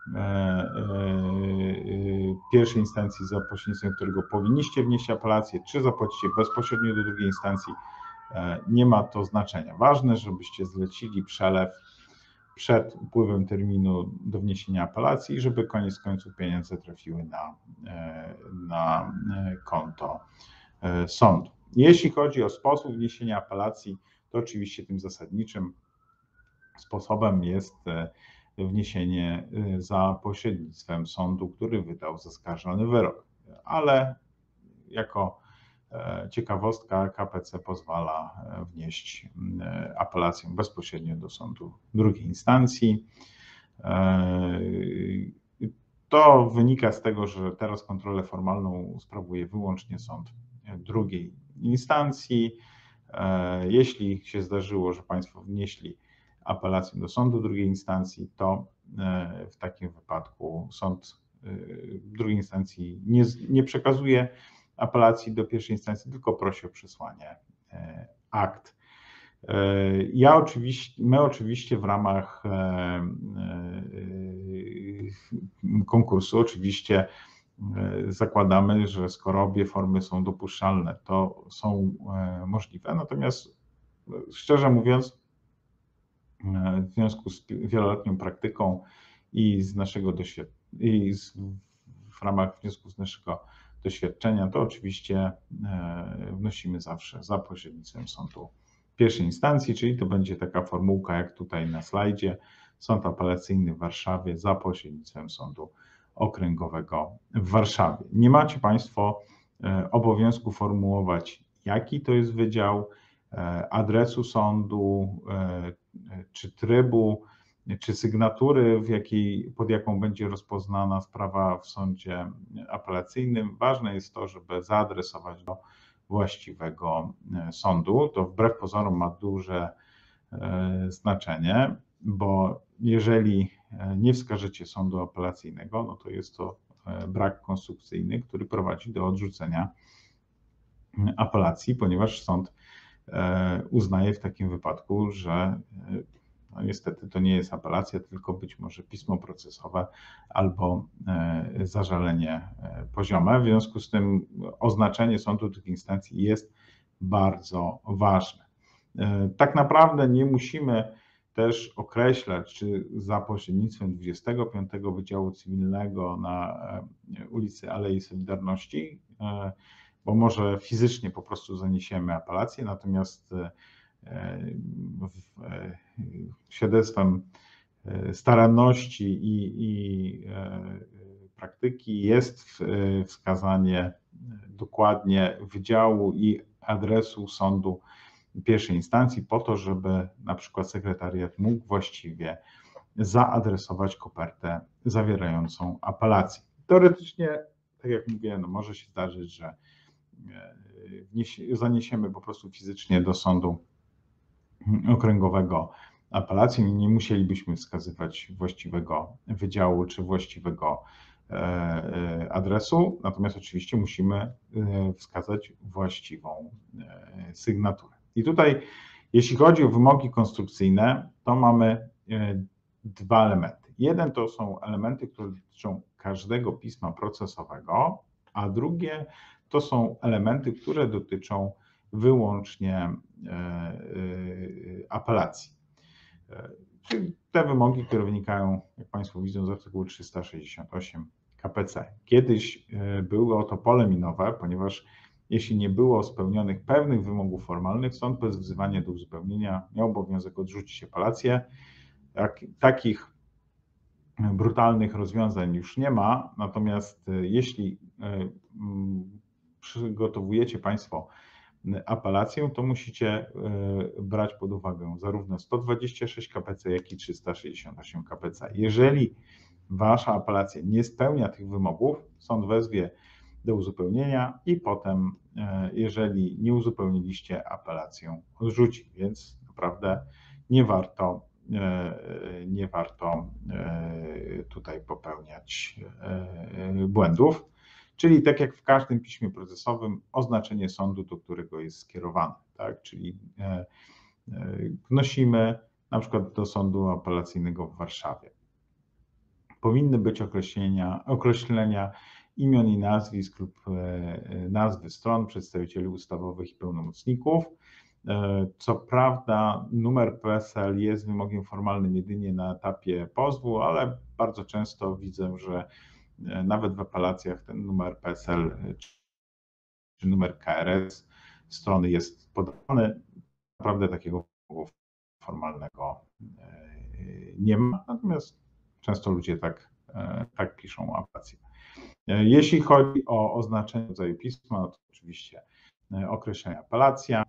pierwszej instancji, za pośrednictwem którego powinniście wnieść apelację, czy zapłacicie bezpośrednio do drugiej instancji, nie ma to znaczenia. Ważne, żebyście zlecili przelew przed upływem terminu do wniesienia apelacji i żeby koniec końców pieniądze trafiły na konto sądu. Jeśli chodzi o sposób wniesienia apelacji, to oczywiście tym zasadniczym sposobem jest wniesienie za pośrednictwem sądu, który wydał zaskarżony wyrok, ale jako ciekawostka KPC pozwala wnieść apelację bezpośrednio do sądu drugiej instancji. To wynika z tego, że teraz kontrolę formalną sprawuje wyłącznie sąd drugiej instancji. Jeśli się zdarzyło, że Państwo wnieśli apelację do sądu drugiej instancji, to w takim wypadku sąd drugiej instancji nie przekazuje apelacji do pierwszej instancji, tylko prosi o przesłanie akt. My oczywiście w ramach konkursu oczywiście zakładamy, że skoro obie formy są dopuszczalne, to są możliwe. Natomiast szczerze mówiąc, w związku z wieloletnią praktyką i z naszego w ramach wniosku z naszego doświadczenia, to oczywiście wnosimy zawsze za pośrednictwem sądu pierwszej instancji, czyli to będzie taka formułka jak tutaj na slajdzie, sąd apelacyjny w Warszawie za pośrednictwem sądu okręgowego w Warszawie. Nie macie Państwo obowiązku formułować, jaki to jest wydział, adresu sądu, czy trybu, czy sygnatury, pod jaką będzie rozpoznana sprawa w sądzie apelacyjnym. Ważne jest to, żeby zaadresować do właściwego sądu. To wbrew pozorom ma duże znaczenie, bo jeżeli nie wskażecie sądu apelacyjnego, no to jest to brak konstrukcyjny, który prowadzi do odrzucenia apelacji, ponieważ sąd uznaje w takim wypadku, że no niestety to nie jest apelacja, tylko być może pismo procesowe albo zażalenie poziome. W związku z tym oznaczenie sądu drugiej instancji jest bardzo ważne. Tak naprawdę nie musimy też określać, czy za pośrednictwem 25 Wydziału Cywilnego na ulicy Alei Solidarności, bo może fizycznie po prostu zaniesiemy apelację, natomiast świadectwem staranności i praktyki jest wskazanie dokładnie wydziału i adresu sądu pierwszej instancji po to, żeby na przykład sekretariat mógł właściwie zaadresować kopertę zawierającą apelację. Teoretycznie, tak jak mówię, no może się zdarzyć, że zaniesiemy po prostu fizycznie do sądu okręgowego apelację i nie musielibyśmy wskazywać właściwego wydziału czy właściwego adresu, natomiast oczywiście musimy wskazać właściwą sygnaturę. I tutaj, jeśli chodzi o wymogi konstrukcyjne, to mamy dwa elementy. Jeden to są elementy, które dotyczą każdego pisma procesowego, a drugie to są elementy, które dotyczą wyłącznie apelacji. Czyli te wymogi, które wynikają, jak Państwo widzą, z artykułu 368 KPC. Kiedyś było to pole minowe, ponieważ jeśli nie było spełnionych pewnych wymogów formalnych, sąd bez wzywania do uzupełnienia miał obowiązek odrzucić apelację. Takich brutalnych rozwiązań już nie ma, natomiast jeśli przygotowujecie Państwo apelację, to musicie brać pod uwagę zarówno 126 KPC, jak i 368 KPC. Jeżeli Wasza apelacja nie spełnia tych wymogów, sąd wezwie do uzupełnienia i potem, jeżeli nie uzupełniliście, apelację odrzuci, więc naprawdę nie warto tutaj popełniać błędów. Czyli tak jak w każdym piśmie procesowym, oznaczenie sądu, do którego jest skierowane, tak? Czyli wnosimy na przykład do sądu apelacyjnego w Warszawie. Powinny być określenia imion i nazwisk lub nazwy stron, przedstawicieli ustawowych i pełnomocników. Co prawda numer PESEL jest wymogiem formalnym jedynie na etapie pozwu, ale bardzo często widzę, że nawet w apelacjach ten numer PESEL czy numer KRS strony jest podany. Naprawdę takiego wymogu formalnego nie ma, natomiast często ludzie tak piszą apelacje. Jeśli chodzi o oznaczenie rodzaju pisma, to oczywiście określenie apelacja,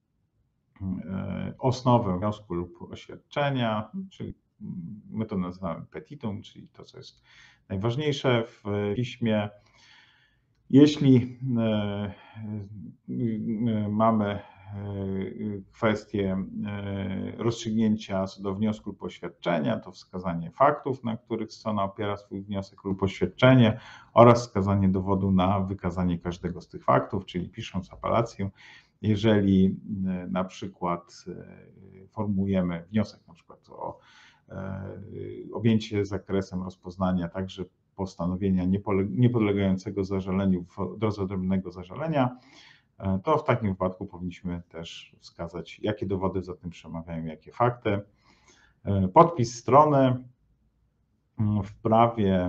osnowę wniosku lub oświadczenia, czyli my to nazywamy petitum, czyli to, co jest najważniejsze w piśmie. Jeśli mamy kwestię rozstrzygnięcia co do wniosku lub oświadczenia, to wskazanie faktów, na których strona opiera swój wniosek lub oświadczenie oraz wskazanie dowodu na wykazanie każdego z tych faktów, czyli pisząc apelację, jeżeli na przykład formułujemy wniosek na przykład o objęcie zakresem rozpoznania także postanowienia niepodlegającego zażaleniu w drodze odrębnego zażalenia, to w takim wypadku powinniśmy też wskazać, jakie dowody za tym przemawiają, jakie fakty. Podpis strony w prawie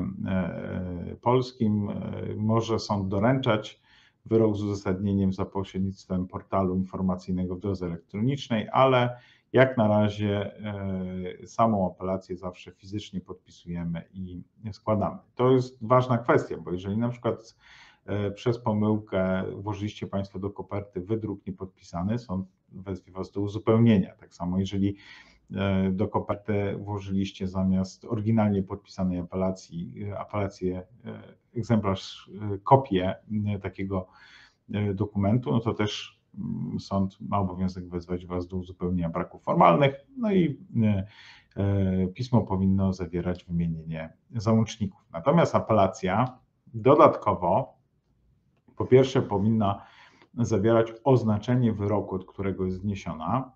polskim może sąd doręczać wyrok z uzasadnieniem za pośrednictwem portalu informacyjnego w drodze elektronicznej, ale jak na razie samą apelację zawsze fizycznie podpisujemy i składamy. To jest ważna kwestia, bo jeżeli na przykład przez pomyłkę włożyliście Państwo do koperty wydruk niepodpisany, sąd wezwie Was do uzupełnienia. Tak samo jeżeli do koperty włożyliście zamiast oryginalnie podpisanej apelację, egzemplarz, kopię takiego dokumentu, no to też sąd ma obowiązek wezwać Was do uzupełnienia braków formalnych, no i pismo powinno zawierać wymienienie załączników. Natomiast apelacja dodatkowo, po pierwsze, powinna zawierać oznaczenie wyroku, od którego jest wniesiona,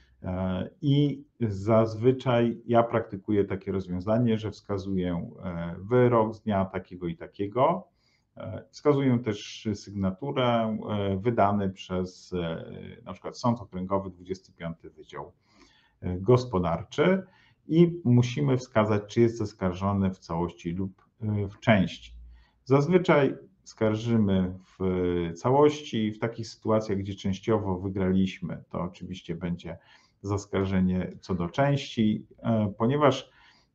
i zazwyczaj ja praktykuję takie rozwiązanie, że wskazuję wyrok z dnia takiego i takiego. Wskazuję też sygnaturę wydany przez na przykład Sąd Okręgowy 25 Wydział Gospodarczy i musimy wskazać, czy jest zaskarżony w całości lub w części. Zazwyczaj skarżymy w całości. W takich sytuacjach, gdzie częściowo wygraliśmy, to oczywiście będzie zaskarżenie co do części, ponieważ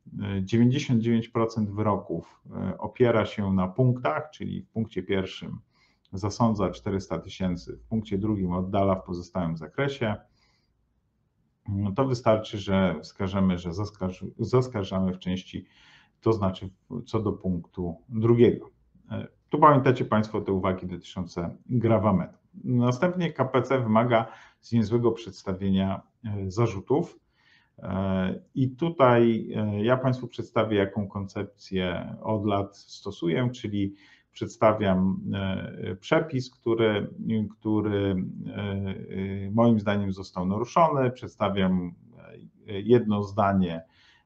99% wyroków opiera się na punktach, czyli w punkcie pierwszym zasądza 400 000, w punkcie drugim oddala w pozostałym zakresie, to wystarczy, że wskażemy, że zaskarżamy w części, to znaczy co do punktu drugiego. Tu pamiętacie Państwo te uwagi dotyczące grawamentu. Następnie KPC wymaga zwięzłego przedstawienia zarzutów. I tutaj ja Państwu przedstawię, jaką koncepcję od lat stosuję, czyli przedstawiam przepis, który moim zdaniem został naruszony, przedstawiam jedno zdanie,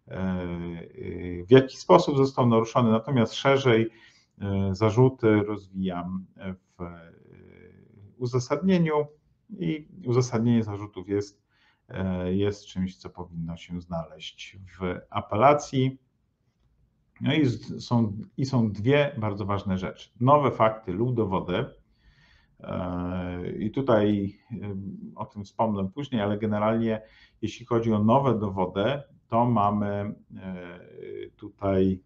w jaki sposób został naruszony, natomiast szerzej zarzuty rozwijam w uzasadnieniu i uzasadnienie zarzutów jest czymś, co powinno się znaleźć w apelacji. No i są dwie bardzo ważne rzeczy. Nowe fakty lub dowody. I tutaj o tym wspomnę później, ale generalnie jeśli chodzi o nowe dowody, to mamy tutaj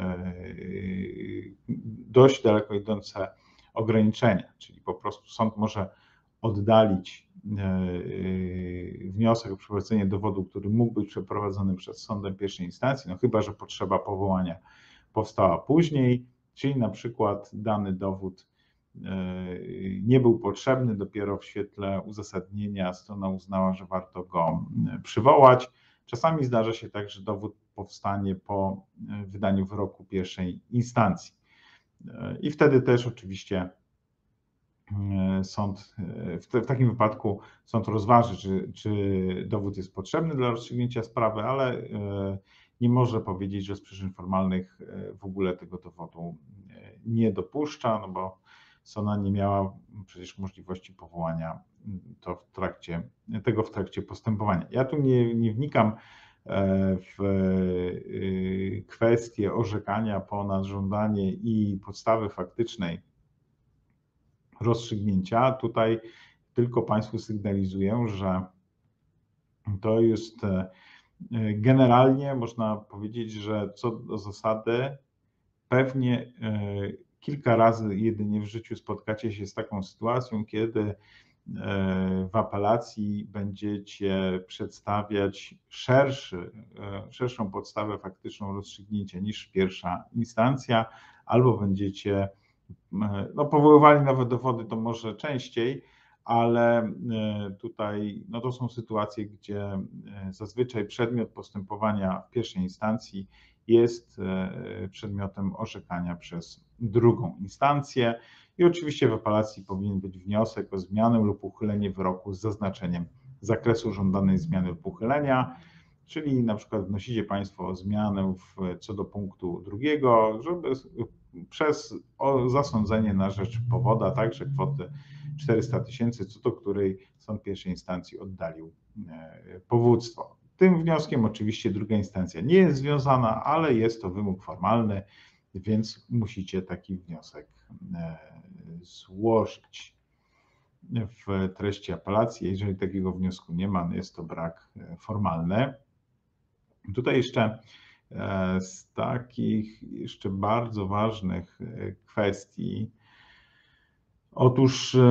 dość daleko idące ograniczenia, czyli po prostu sąd może oddalić wniosek o przeprowadzenie dowodu, który mógł być przeprowadzony przed sądem pierwszej instancji, no chyba że potrzeba powołania powstała później, czyli na przykład dany dowód nie był potrzebny, dopiero w świetle uzasadnienia strona uznała, że warto go przywołać. Czasami zdarza się tak, że dowód powstanie po wydaniu wyroku pierwszej instancji. I wtedy też oczywiście sąd, w takim wypadku sąd rozważy, czy dowód jest potrzebny dla rozstrzygnięcia sprawy, ale nie może powiedzieć, że z przyczyn formalnych w ogóle tego dowodu nie dopuszcza, no bo strona nie miała przecież możliwości powołania tego w trakcie postępowania. Ja tu nie wnikam w kwestię orzekania ponad żądanie i podstawy faktycznej rozstrzygnięcia. Tutaj tylko Państwu sygnalizuję, że to jest generalnie można powiedzieć, że co do zasady pewnie kilka razy jedynie w życiu spotkacie się z taką sytuacją, kiedy w apelacji będziecie przedstawiać szerszą podstawę faktyczną rozstrzygnięcia niż pierwsza instancja, albo będziecie powoływali nowe dowody, to może częściej, ale tutaj to są sytuacje, gdzie zazwyczaj przedmiot postępowania w pierwszej instancji jest przedmiotem orzekania przez drugą instancję i oczywiście w apelacji powinien być wniosek o zmianę lub uchylenie wyroku z zaznaczeniem zakresu żądanej zmiany lub uchylenia, czyli na przykład wnosicie Państwo o zmianę co do punktu drugiego, żeby przez zasądzenie na rzecz powoda także kwoty 400 000, co do której sąd pierwszej instancji oddalił powództwo. Tym wnioskiem oczywiście druga instancja nie jest związana, ale jest to wymóg formalny, więc musicie taki wniosek złożyć w treści apelacji. Jeżeli takiego wniosku nie ma, jest to brak formalny. Tutaj jeszcze z takich jeszcze bardzo ważnych kwestii, otóż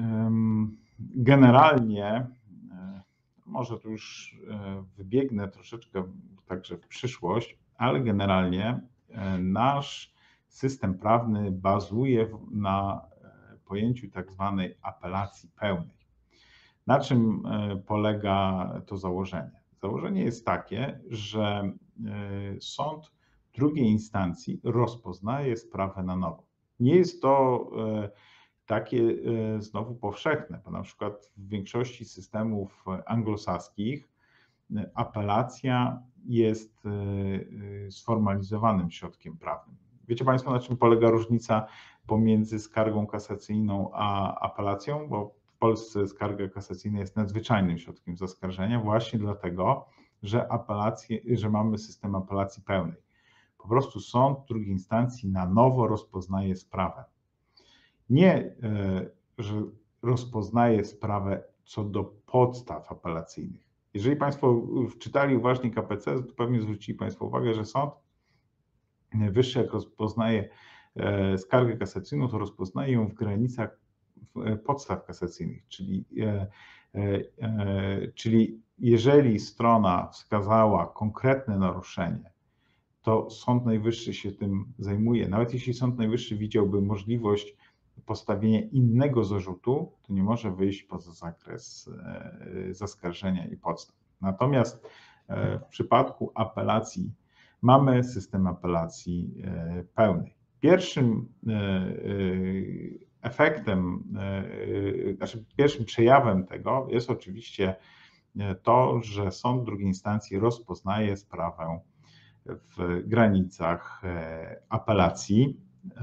generalnie, może tu już wybiegnę troszeczkę także w przyszłość, ale generalnie nasz system prawny bazuje na pojęciu tak zwanej apelacji pełnej. Na czym polega to założenie? Założenie jest takie, że sąd drugiej instancji rozpoznaje sprawę na nowo. Nie jest to takie znowu powszechne, bo na przykład w większości systemów anglosaskich apelacja jest sformalizowanym środkiem prawnym. Wiecie Państwo, na czym polega różnica pomiędzy skargą kasacyjną a apelacją? Bo w Polsce skarga kasacyjna jest nadzwyczajnym środkiem zaskarżenia właśnie dlatego, że mamy system apelacji pełnej. Po prostu sąd drugiej instancji na nowo rozpoznaje sprawę. Nie, że rozpoznaje sprawę co do podstaw apelacyjnych. Jeżeli Państwo czytali uważnie KPC, to pewnie zwrócili Państwo uwagę, że Sąd Najwyższy, jak rozpoznaje skargę kasacyjną, to rozpoznaje ją w granicach podstaw kasacyjnych, czyli jeżeli strona wskazała konkretne naruszenie, to Sąd Najwyższy się tym zajmuje. Nawet jeśli Sąd Najwyższy widziałby możliwość postawienia innego zarzutu, to nie może wyjść poza zakres zaskarżenia i podstaw. Natomiast w przypadku apelacji mamy system apelacji pełnej. Pierwszym efektem, pierwszym przejawem tego jest oczywiście to, że sąd drugiej instancji rozpoznaje sprawę w granicach apelacji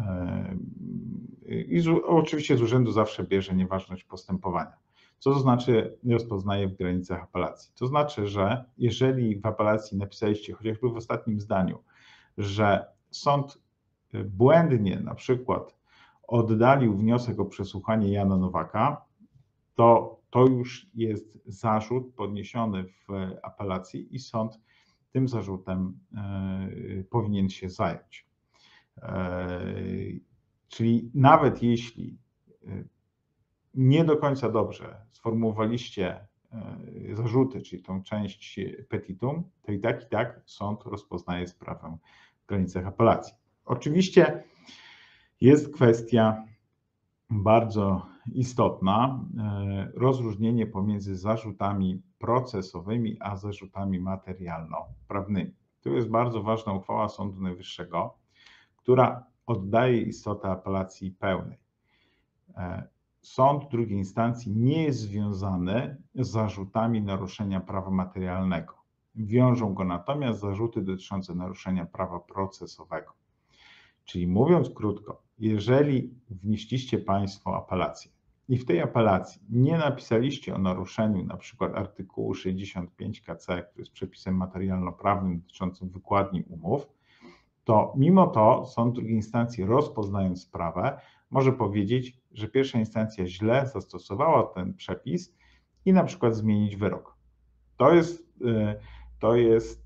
i oczywiście z urzędu zawsze bierze nieważność postępowania. Co to znaczy rozpoznaje w granicach apelacji? To znaczy, że jeżeli w apelacji napisaliście chociażby w ostatnim zdaniu, że sąd błędnie na przykład oddalił wniosek o przesłuchanie Jana Nowaka, to już jest zarzut podniesiony w apelacji i sąd tym zarzutem powinien się zająć. Czyli nawet jeśli nie do końca dobrze sformułowaliście zarzuty, czyli tą część petitum, to i tak sąd rozpoznaje sprawę w granicach apelacji. Oczywiście jest kwestia bardzo istotna, rozróżnienie pomiędzy zarzutami procesowymi a zarzutami materialno-prawnymi. Tu jest bardzo ważna uchwała Sądu Najwyższego, która oddaje istotę apelacji pełnej. Sąd drugiej instancji nie jest związany z zarzutami naruszenia prawa materialnego. Wiążą go natomiast zarzuty dotyczące naruszenia prawa procesowego. Czyli mówiąc krótko, jeżeli wnieśliście Państwo apelację i w tej apelacji nie napisaliście o naruszeniu na przykład artykułu 65 KC, który jest przepisem materialno-prawnym dotyczącym wykładni umów, to mimo to sąd drugiej instancji, rozpoznając sprawę, może powiedzieć, że pierwsza instancja źle zastosowała ten przepis i na przykład zmienić wyrok. To jest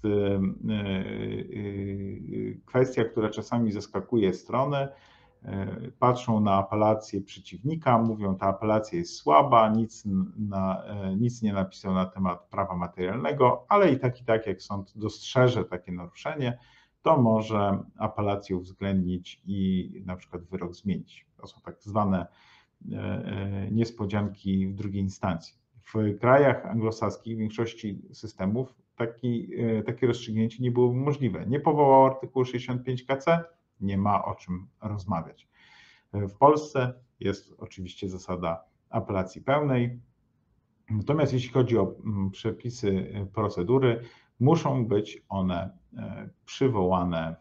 kwestia, która czasami zaskakuje strony. Patrzą na apelację przeciwnika, mówią, ta apelacja jest słaba, nic nie napisał na temat prawa materialnego, ale i tak jak sąd dostrzeże takie naruszenie, to może apelację uwzględnić i na przykład wyrok zmienić. To są tak zwane niespodzianki w drugiej instancji. W krajach anglosaskich, w większości systemów, takie rozstrzygnięcie nie byłoby możliwe. Nie powołał artykułu 65 KC, nie ma o czym rozmawiać. W Polsce jest oczywiście zasada apelacji pełnej, natomiast jeśli chodzi o przepisy procedury, muszą być one przywołane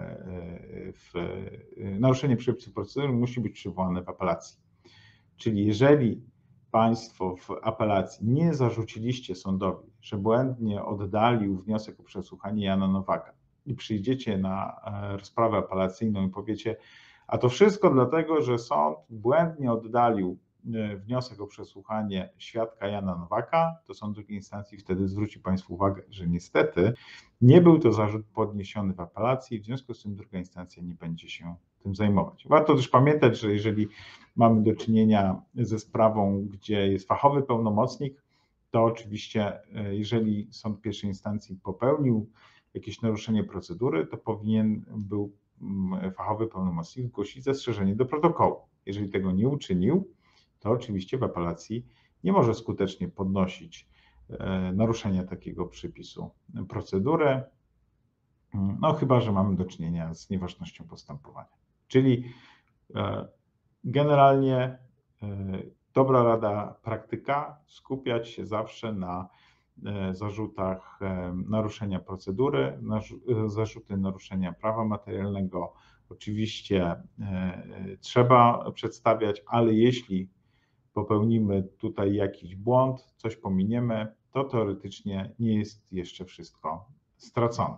naruszenie przepisów procedury musi być przywołane w apelacji. Czyli jeżeli Państwo w apelacji nie zarzuciliście sądowi, że błędnie oddalił wniosek o przesłuchanie Jana Nowaka i przyjdziecie na rozprawę apelacyjną i powiecie, a to wszystko dlatego, że sąd błędnie oddalił wniosek o przesłuchanie świadka Jana Nowaka, to sąd drugiej instancji wtedy zwróci Państwu uwagę, że niestety nie był to zarzut podniesiony w apelacji, w związku z tym druga instancja nie będzie się tym zajmować. Warto też pamiętać, że jeżeli mamy do czynienia ze sprawą, gdzie jest fachowy pełnomocnik, to oczywiście jeżeli sąd pierwszej instancji popełnił jakieś naruszenie procedury, to powinien był fachowy pełnomocnik zgłosić zastrzeżenie do protokołu. Jeżeli tego nie uczynił, to oczywiście w apelacji nie może skutecznie podnosić naruszenia takiego przepisu procedury, no chyba że mamy do czynienia z nieważnością postępowania. Czyli generalnie dobra rada, praktyka, skupiać się zawsze na zarzutach naruszenia procedury, zarzuty naruszenia prawa materialnego. Oczywiście trzeba przedstawiać, ale jeśli popełnimy tutaj jakiś błąd, coś pominiemy, to teoretycznie nie jest jeszcze wszystko stracone.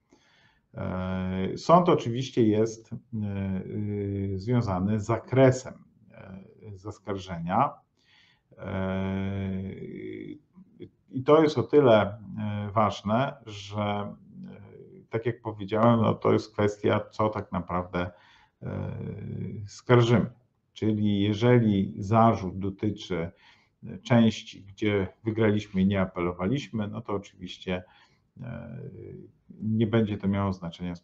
Sąd oczywiście jest związany z zakresem zaskarżenia i to jest o tyle ważne, że tak jak powiedziałem, no to jest kwestia, co tak naprawdę skarżymy. Czyli jeżeli zarzut dotyczy części, gdzie wygraliśmy i nie apelowaliśmy, no to oczywiście nie będzie to miało znaczenia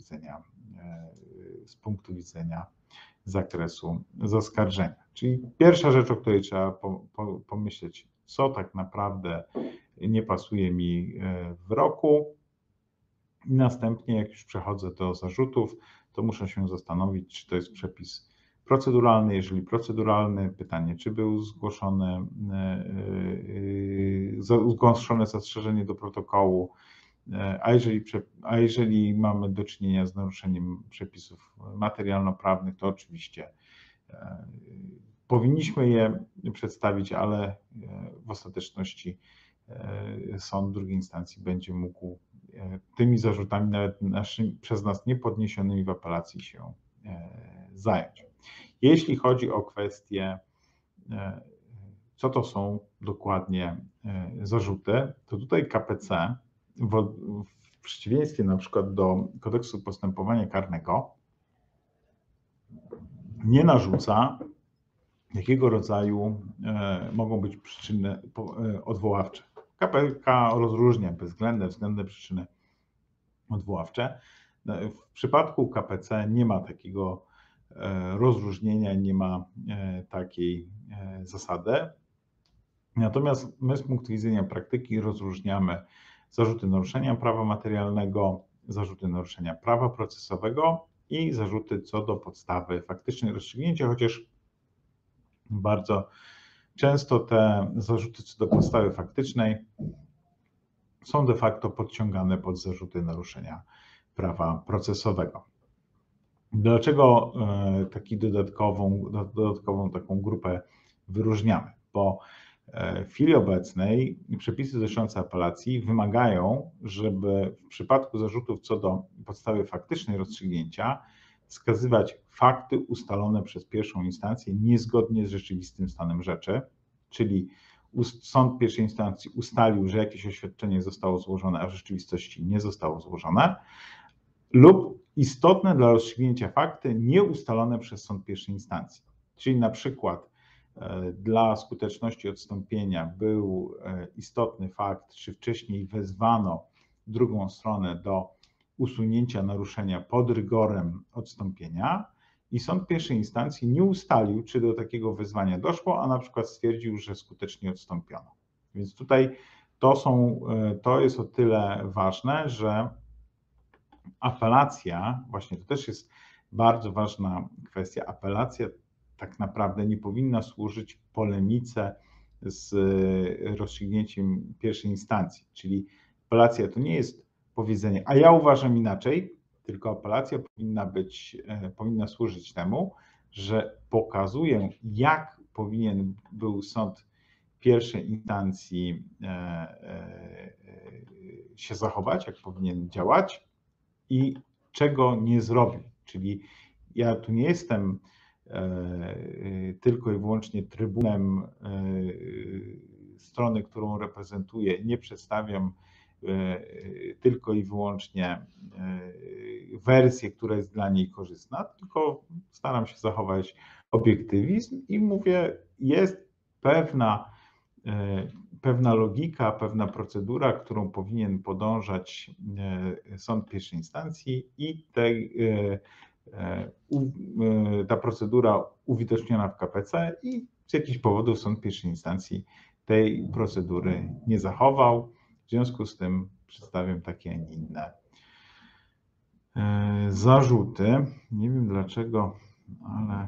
z punktu widzenia zakresu zaskarżenia. Czyli pierwsza rzecz, o której trzeba pomyśleć, co tak naprawdę nie pasuje mi w wyroku. I następnie, jak już przechodzę do zarzutów, to muszę się zastanowić, czy to jest przepis proceduralny. Jeżeli proceduralny, pytanie, czy był zgłoszone zastrzeżenie do protokołu, a jeżeli mamy do czynienia z naruszeniem przepisów materialno-prawnych, to oczywiście powinniśmy je przedstawić, ale w ostateczności sąd drugiej instancji będzie mógł tymi zarzutami, nawet przez nas niepodniesionymi w apelacji, się zająć. Jeśli chodzi o kwestię, co to są dokładnie zarzuty, to tutaj KPC w przeciwieństwie na przykład do Kodeksu Postępowania Karnego nie narzuca, jakiego rodzaju mogą być przyczyny odwoławcze. KPK rozróżnia bezwzględne, względne przyczyny odwoławcze. W przypadku KPC nie ma takiego rozróżnienia, nie ma takiej zasady. Natomiast my z punktu widzenia praktyki rozróżniamy zarzuty naruszenia prawa materialnego, zarzuty naruszenia prawa procesowego i zarzuty co do podstawy faktycznej rozstrzygnięcia, chociaż bardzo często te zarzuty co do podstawy faktycznej są de facto podciągane pod zarzuty naruszenia prawa procesowego. Dlaczego dodatkową taką grupę wyróżniamy? Bo w chwili obecnej przepisy dotyczące apelacji wymagają, żeby w przypadku zarzutów co do podstawy faktycznej rozstrzygnięcia wskazywać fakty ustalone przez pierwszą instancję niezgodnie z rzeczywistym stanem rzeczy, czyli sąd pierwszej instancji ustalił, że jakieś oświadczenie zostało złożone, a w rzeczywistości nie zostało złożone, lub istotne dla rozstrzygnięcia fakty nieustalone przez sąd pierwszej instancji. Czyli na przykład dla skuteczności odstąpienia był istotny fakt, czy wcześniej wezwano drugą stronę do usunięcia naruszenia pod rygorem odstąpienia i sąd pierwszej instancji nie ustalił, czy do takiego wezwania doszło, a na przykład stwierdził, że skutecznie odstąpiono. Więc tutaj to jest o tyle ważne, że apelacja, właśnie to też jest bardzo ważna kwestia, apelacja tak naprawdę nie powinna służyć polemice z rozstrzygnięciem pierwszej instancji, czyli apelacja to nie jest powiedzenie, a ja uważam inaczej, tylko apelacja powinna służyć temu, że pokazuje, jak powinien był sąd pierwszej instancji się zachować, jak powinien działać i czego nie zrobił. Czyli ja tu nie jestem tylko i wyłącznie trybunem strony, którą reprezentuję, nie przedstawiam tylko i wyłącznie wersję, która jest dla niej korzystna, tylko staram się zachować obiektywizm i mówię, jest pewna logika, pewna procedura, którą powinien podążać sąd pierwszej instancji i ta procedura uwidoczniona w KPC i z jakichś powodów sąd pierwszej instancji tej procedury nie zachował. W związku z tym przedstawiam takie, a nie inne zarzuty. Nie wiem dlaczego, ale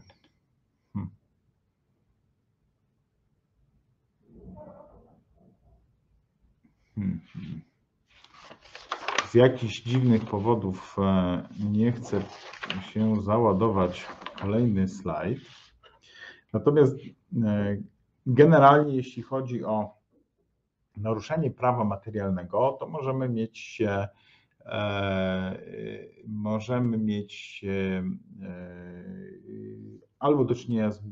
z jakichś dziwnych powodów nie chce się załadować kolejny slajd. Natomiast generalnie jeśli chodzi o naruszenie prawa materialnego, to możemy mieć albo do czynienia z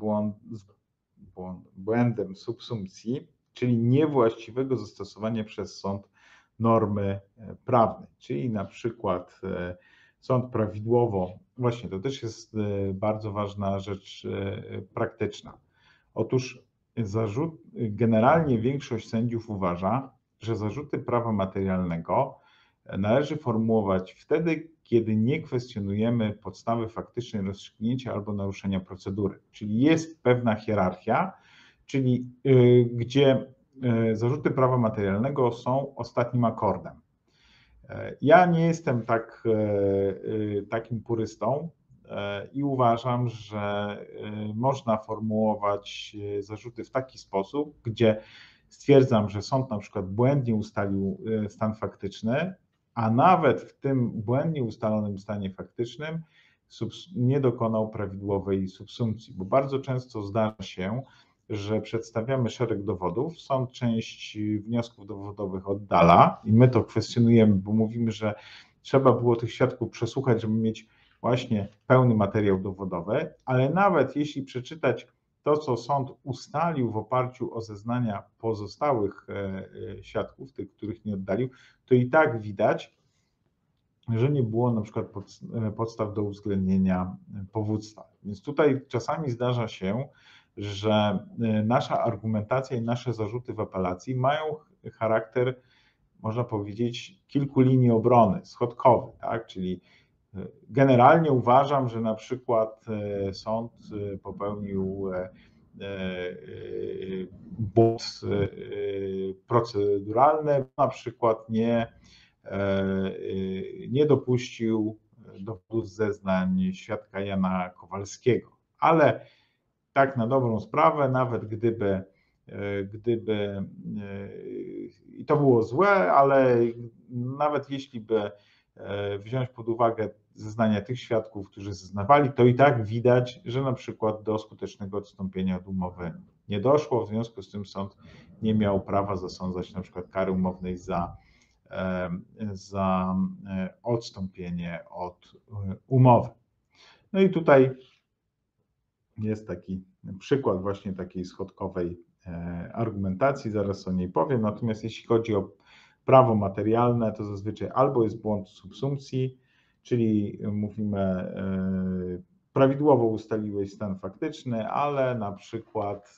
błędem subsumpcji, czyli niewłaściwego zastosowania przez sąd normy prawnej, czyli na przykład sąd prawidłowo, właśnie to też jest bardzo ważna rzecz praktyczna. Otóż generalnie większość sędziów uważa, że zarzuty prawa materialnego należy formułować wtedy, kiedy nie kwestionujemy podstawy faktycznej rozstrzygnięcia albo naruszenia procedury. Czyli jest pewna hierarchia, czyli gdzie zarzuty prawa materialnego są ostatnim akordem. Ja nie jestem takim purystą i uważam, że można formułować zarzuty w taki sposób, gdzie stwierdzam, że sąd na przykład błędnie ustalił stan faktyczny, a nawet w tym błędnie ustalonym stanie faktycznym nie dokonał prawidłowej subsumpcji, bo bardzo często zdarza się, że przedstawiamy szereg dowodów, sąd część wniosków dowodowych oddala i my to kwestionujemy, bo mówimy, że trzeba było tych świadków przesłuchać, żeby mieć właśnie pełny materiał dowodowy, ale nawet jeśli przeczytać to, co sąd ustalił w oparciu o zeznania pozostałych świadków, tych, których nie oddalił, to i tak widać, że nie było na przykład podstaw do uwzględnienia powództwa. Więc tutaj czasami zdarza się, że nasza argumentacja i nasze zarzuty w apelacji mają charakter, można powiedzieć, kilku linii obrony, schodkowy, tak? Czyli generalnie uważam, że na przykład sąd popełnił błąd proceduralny, na przykład nie dopuścił dowodu z zeznań świadka Jana Kowalskiego. Ale tak na dobrą sprawę, nawet gdyby i to było złe, ale nawet jeśli by wziąć pod uwagę zeznania tych świadków, którzy zeznawali, to i tak widać, że na przykład do skutecznego odstąpienia od umowy nie doszło, w związku z tym sąd nie miał prawa zasądzać na przykład kary umownej za odstąpienie od umowy. No i tutaj jest taki przykład właśnie takiej schodkowej argumentacji, zaraz o niej powiem. Natomiast jeśli chodzi o prawo materialne, to zazwyczaj albo jest błąd subsumpcji, czyli mówimy, prawidłowo ustaliłeś stan faktyczny, ale na przykład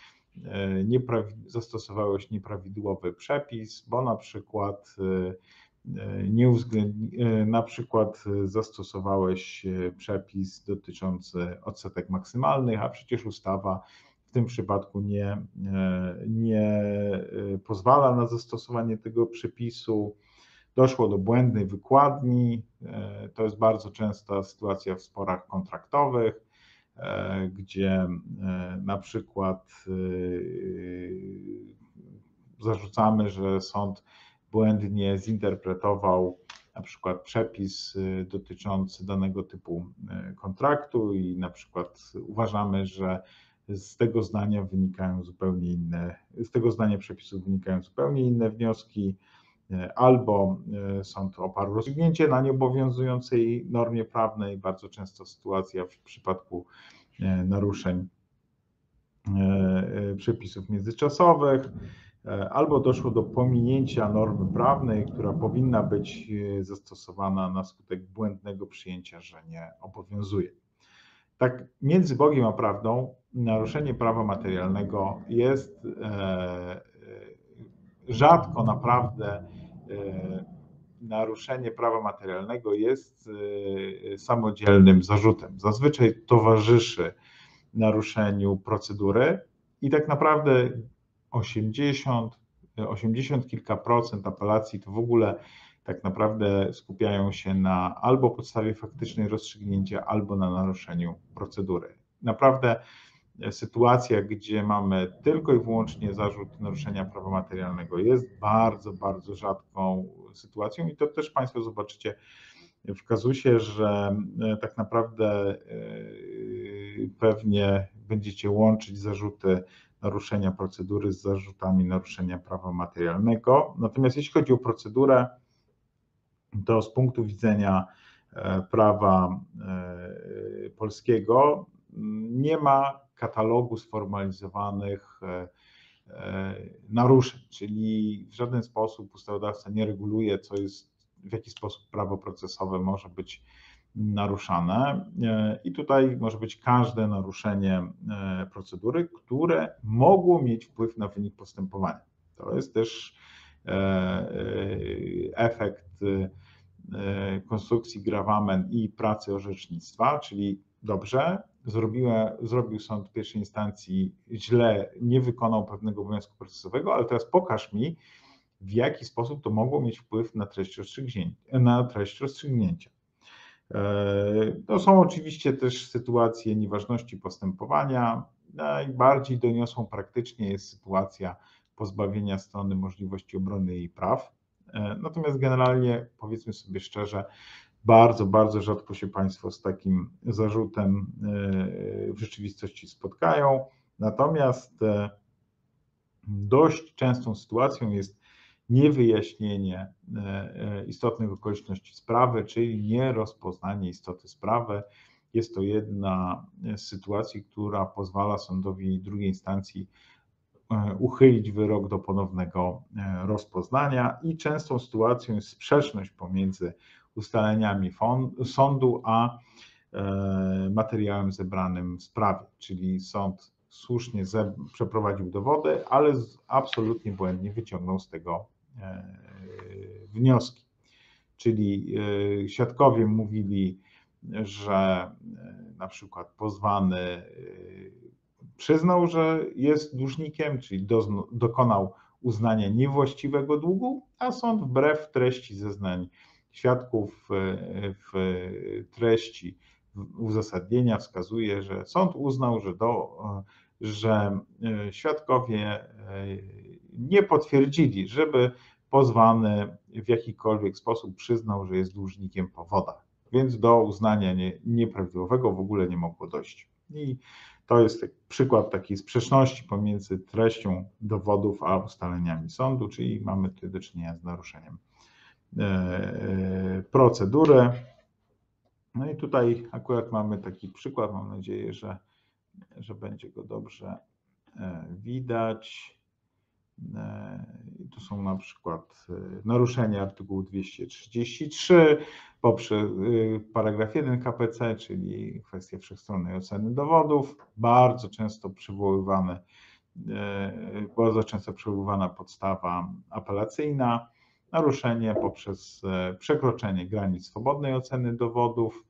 zastosowałeś nieprawidłowy przepis, bo na przykład zastosowałeś przepis dotyczący odsetek maksymalnych, a przecież ustawa w tym przypadku nie pozwala na zastosowanie tego przepisu. Doszło do błędnej wykładni. To jest bardzo częsta sytuacja w sporach kontraktowych, gdzie na przykład zarzucamy, że sąd błędnie zinterpretował na przykład przepis dotyczący danego typu kontraktu i na przykład uważamy, że z tego zdania przepisów wynikają zupełnie inne wnioski, albo sąd oparł rozstrzygnięcie na nieobowiązującej normie prawnej, bardzo często sytuacja w przypadku naruszeń przepisów międzyczasowych, albo doszło do pominięcia normy prawnej, która powinna być zastosowana na skutek błędnego przyjęcia, że nie obowiązuje. Tak między Bogiem a prawdą naruszenie prawa materialnego jest rzadko naprawdę naruszenie prawa materialnego jest samodzielnym zarzutem. Zazwyczaj towarzyszy naruszeniu procedury i tak naprawdę 80 kilka procent apelacji to w ogóle tak naprawdę skupiają się na albo podstawie faktycznej rozstrzygnięcia, albo na naruszeniu procedury. Naprawdę sytuacja, gdzie mamy tylko i wyłącznie zarzut naruszenia prawa materialnego jest bardzo, bardzo rzadką sytuacją i to też Państwo zobaczycie w kazusie, że tak naprawdę pewnie będziecie łączyć zarzuty naruszenia procedury z zarzutami naruszenia prawa materialnego. Natomiast jeśli chodzi o procedurę, to z punktu widzenia prawa polskiego nie ma katalogu sformalizowanych naruszeń, czyli w żaden sposób ustawodawca nie reguluje, w jaki sposób prawo procesowe może być naruszane i tutaj może być każde naruszenie procedury, które mogło mieć wpływ na wynik postępowania. To jest też efekt konstrukcji gravamen i pracy orzecznictwa, czyli dobrze, zrobił sąd pierwszej instancji źle, nie wykonał pewnego obowiązku procesowego, ale teraz pokaż mi, w jaki sposób to mogło mieć wpływ na treść rozstrzygnięcia. To są oczywiście też sytuacje nieważności postępowania. Najbardziej doniosłą praktycznie jest sytuacja pozbawienia strony możliwości obrony jej praw. Natomiast generalnie, powiedzmy sobie szczerze, bardzo, bardzo rzadko się Państwo z takim zarzutem w rzeczywistości spotkają. Natomiast dość częstą sytuacją jest niewyjaśnienie istotnych okoliczności sprawy, czyli nierozpoznanie istoty sprawy. Jest to jedna z sytuacji, która pozwala sądowi drugiej instancji uchylić wyrok do ponownego rozpoznania i częstą sytuacją jest sprzeczność pomiędzy ustaleniami sądu a materiałem zebranym w sprawie, czyli sąd słusznie przeprowadził dowody, ale absolutnie błędnie wyciągnął z tego wnioski. Czyli świadkowie mówili, że na przykład pozwany przyznał, że jest dłużnikiem, czyli dokonał uznania niewłaściwego długu, a sąd wbrew treści zeznań świadków w treści uzasadnienia wskazuje, że sąd uznał, że świadkowie nie potwierdzili, żeby pozwany w jakikolwiek sposób przyznał, że jest dłużnikiem po wodach, więc do uznania nieprawidłowego w ogóle nie mogło dojść. I to jest przykład takiej sprzeczności pomiędzy treścią dowodów a ustaleniami sądu, czyli mamy tutaj do czynienia z naruszeniem procedury. No i tutaj akurat mamy taki przykład, mam nadzieję, że będzie go dobrze widać. Tu są na przykład naruszenie artykułu 233 poprzez paragraf 1 KPC, czyli kwestia wszechstronnej oceny dowodów, bardzo często przywoływana podstawa apelacyjna, naruszenie poprzez przekroczenie granic swobodnej oceny dowodów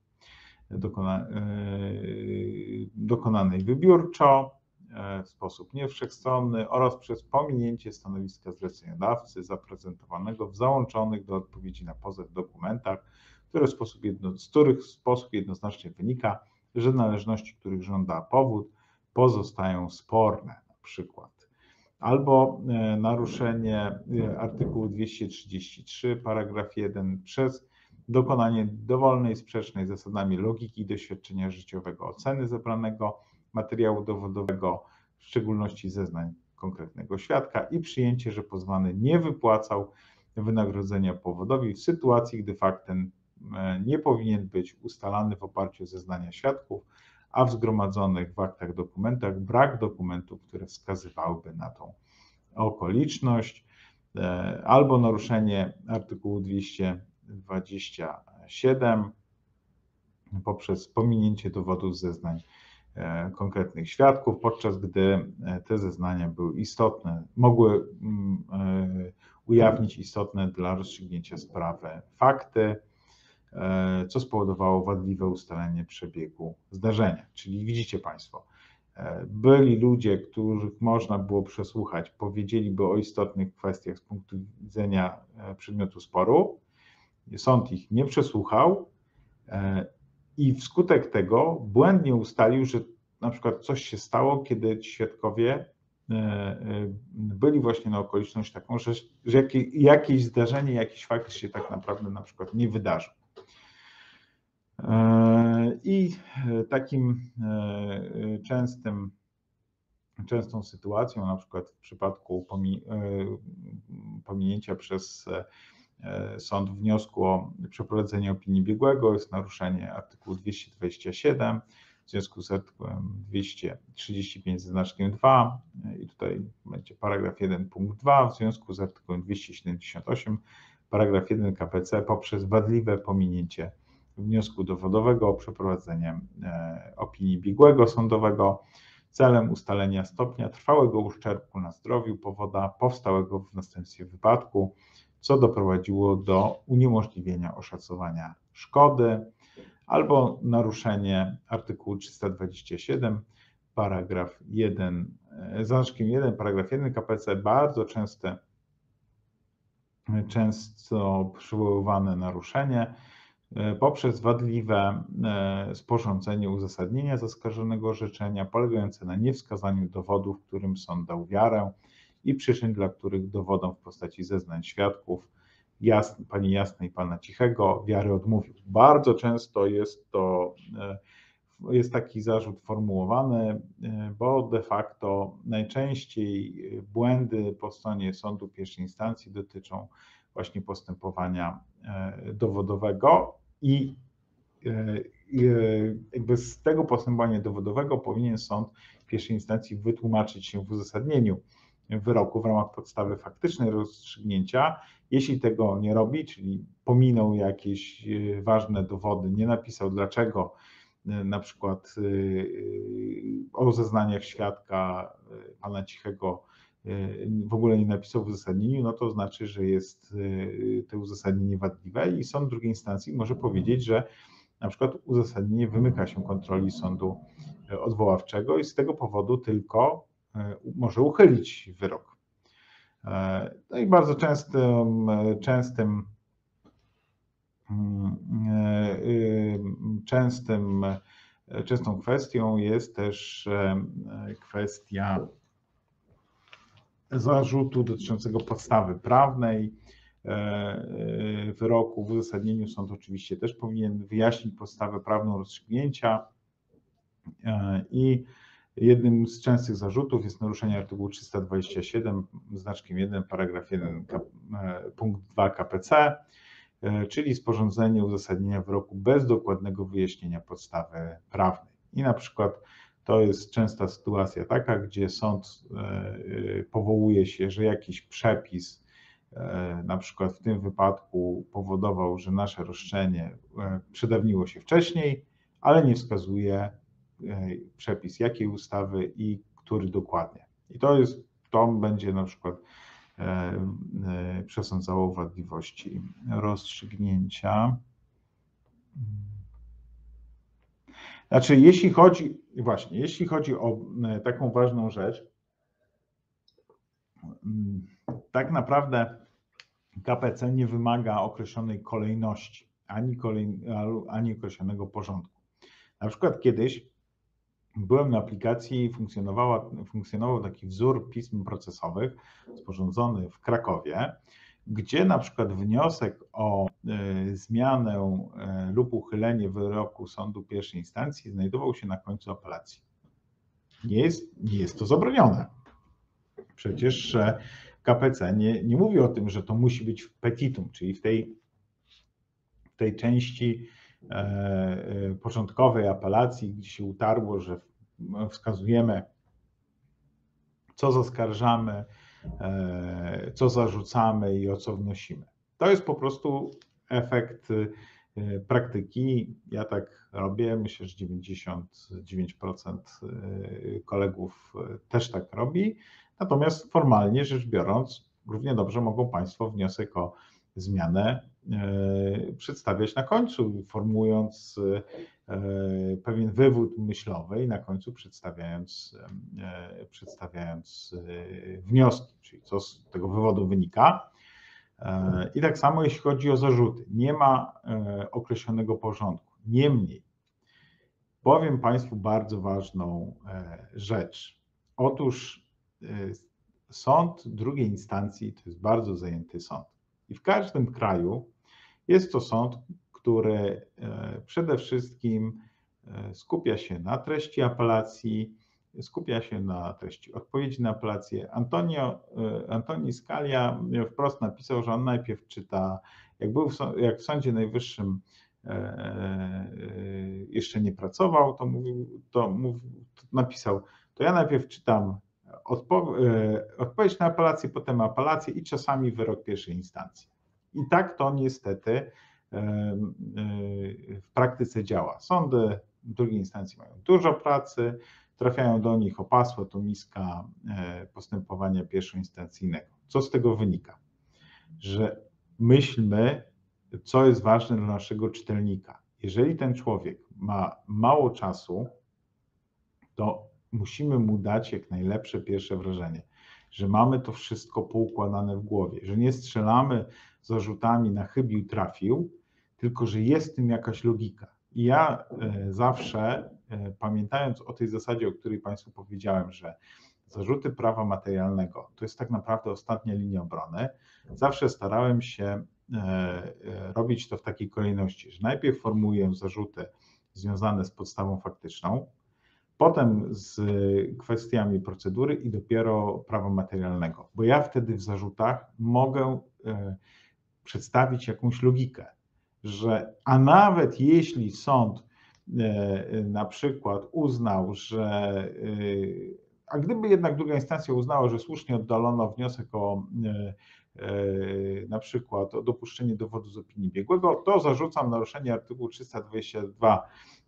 dokonanej wybiórczo, w sposób niewszechstronny oraz przez pominięcie stanowiska zleceniodawcy zaprezentowanego w załączonych do odpowiedzi na pozew dokumentach, z których w sposób jednoznacznie wynika, że należności, których żąda powód, pozostają sporne, na przykład. Albo naruszenie artykułu 233 paragraf 1 przez dokonanie dowolnej, sprzecznej z zasadami logiki i doświadczenia życiowego oceny zebranego materiału dowodowego, w szczególności zeznań konkretnego świadka i przyjęcie, że pozwany nie wypłacał wynagrodzenia powodowi w sytuacji, gdy fakt ten nie powinien być ustalany w oparciu o zeznania świadków, a w zgromadzonych w aktach dokumentach brak dokumentów, które wskazywałyby na tą okoliczność, albo naruszenie artykułu 227 poprzez pominięcie dowodów zeznań konkretnych świadków, podczas gdy te zeznania były istotne, mogły ujawnić istotne dla rozstrzygnięcia sprawy fakty, co spowodowało wadliwe ustalenie przebiegu zdarzenia. Czyli widzicie Państwo, byli ludzie, których można było przesłuchać, powiedzieliby o istotnych kwestiach z punktu widzenia przedmiotu sporu, sąd ich nie przesłuchał i wskutek tego błędnie ustalił, że na przykład coś się stało, kiedy ci świadkowie byli właśnie na okoliczność taką, że jakieś zdarzenie, jakiś fakt się tak naprawdę na przykład nie wydarzył. I takim częstą sytuacją, na przykład w przypadku pominięcia przez sąd wniosku o przeprowadzenie opinii biegłego, jest naruszenie artykułu 227 w związku z artykułem 235 ze znaczkiem 2 i tutaj będzie paragraf 1 punkt 2 w związku z artykułem 278 paragraf 1 KPC poprzez wadliwe pominięcie wniosku dowodowego o przeprowadzenie opinii biegłego sądowego celem ustalenia stopnia trwałego uszczerbku na zdrowiu powoda powstałego w następstwie wypadku, co doprowadziło do uniemożliwienia oszacowania szkody, albo naruszenie artykułu 327, paragraf 1, znaczkiem 1, paragraf 1 KPC, bardzo często przywoływane naruszenie poprzez wadliwe sporządzenie uzasadnienia zaskarżonego orzeczenia polegające na niewskazaniu dowodów, którym sąd dał wiarę i przyczyn, dla których dowodom w postaci zeznań świadków pani Jasnej i pana Cichego wiary odmówił. Bardzo często jest to jest taki zarzut formułowany, bo de facto najczęściej błędy po stronie sądu pierwszej instancji dotyczą właśnie postępowania dowodowego i jakby z tego postępowania dowodowego powinien sąd pierwszej instancji wytłumaczyć się w uzasadnieniu wyroku w ramach podstawy faktycznej rozstrzygnięcia. Jeśli tego nie robi, czyli pominął jakieś ważne dowody, nie napisał dlaczego, na przykład o zeznaniach świadka pana Cichego w ogóle nie napisał w uzasadnieniu, no to znaczy, że jest to uzasadnienie wadliwe i sąd drugiej instancji może powiedzieć, że na przykład uzasadnienie wymyka się kontroli sądu odwoławczego i z tego powodu tylko może uchylić wyrok. No i bardzo częstą kwestią jest też kwestia zarzutu dotyczącego podstawy prawnej wyroku. W uzasadnieniu sąd oczywiście też powinien wyjaśnić podstawę prawną rozstrzygnięcia i jednym z częstych zarzutów jest naruszenie artykułu 327 znaczkiem 1 paragraf 1 punkt 2 KPC, czyli sporządzenie uzasadnienia wyroku bez dokładnego wyjaśnienia podstawy prawnej. I na przykład to jest częsta sytuacja taka, gdzie sąd powołuje się, że jakiś przepis na przykład w tym wypadku powodował, że nasze roszczenie przedawniło się wcześniej, ale nie wskazuje przepis jakiej ustawy i który dokładnie. I to będzie na przykład przesądzało wadliwości rozstrzygnięcia. Znaczy, jeśli chodzi o taką ważną rzecz, tak naprawdę KPC nie wymaga określonej kolejności, ani określonego porządku. Na przykład kiedyś byłem na aplikacji i funkcjonował taki wzór pism procesowych sporządzony w Krakowie, gdzie na przykład wniosek o zmianę lub uchylenie wyroku sądu pierwszej instancji znajdował się na końcu apelacji. Nie jest to zabronione. Przecież KPC nie mówi o tym, że to musi być w petitum, czyli w tej części początkowej apelacji, gdzie się utarło, że wskazujemy, co zaskarżamy, co zarzucamy i o co wnosimy. To jest po prostu efekt praktyki. Ja tak robię, myślę, że 99% kolegów też tak robi. Natomiast formalnie rzecz biorąc, równie dobrze mogą Państwo wniosek o zmianę przedstawiać na końcu, formułując pewien wywód myślowy i na końcu przedstawiając wnioski, czyli co z tego wywodu wynika. I tak samo jeśli chodzi o zarzuty. Nie ma określonego porządku. Niemniej powiem Państwu bardzo ważną rzecz. Otóż sąd drugiej instancji to jest bardzo zajęty sąd. I w każdym kraju jest to sąd, który przede wszystkim skupia się na treści apelacji, skupia się na treści odpowiedzi na apelację. Antoni Scalia wprost napisał, że on najpierw czyta, jak w Sądzie Najwyższym jeszcze nie pracował, to napisał, to ja najpierw czytam odpowiedź na apelację, potem apelację i czasami wyrok pierwszej instancji. I tak to niestety w praktyce działa. Sądy drugiej instancji mają dużo pracy, trafiają do nich opasłe to miska postępowania pierwszoinstancyjnego. Co z tego wynika? Że myślmy, co jest ważne dla naszego czytelnika. Jeżeli ten człowiek ma mało czasu, to musimy mu dać jak najlepsze pierwsze wrażenie, że mamy to wszystko poukładane w głowie, że nie strzelamy zarzutami na chybił trafił, tylko że jest w tym jakaś logika. I ja zawsze, pamiętając o tej zasadzie, o której Państwu powiedziałem, że zarzuty prawa materialnego to jest tak naprawdę ostatnia linia obrony, zawsze starałem się robić to w takiej kolejności, że najpierw formułuję zarzuty związane z podstawą faktyczną, potem z kwestiami procedury i dopiero prawa materialnego, bo ja wtedy w zarzutach mogę przedstawić jakąś logikę, a nawet jeśli sąd na przykład uznał, a gdyby jednak druga instancja uznała, że słusznie oddalono wniosek o na przykład o dopuszczenie dowodu z opinii biegłego, to zarzucam naruszenie artykułu 322,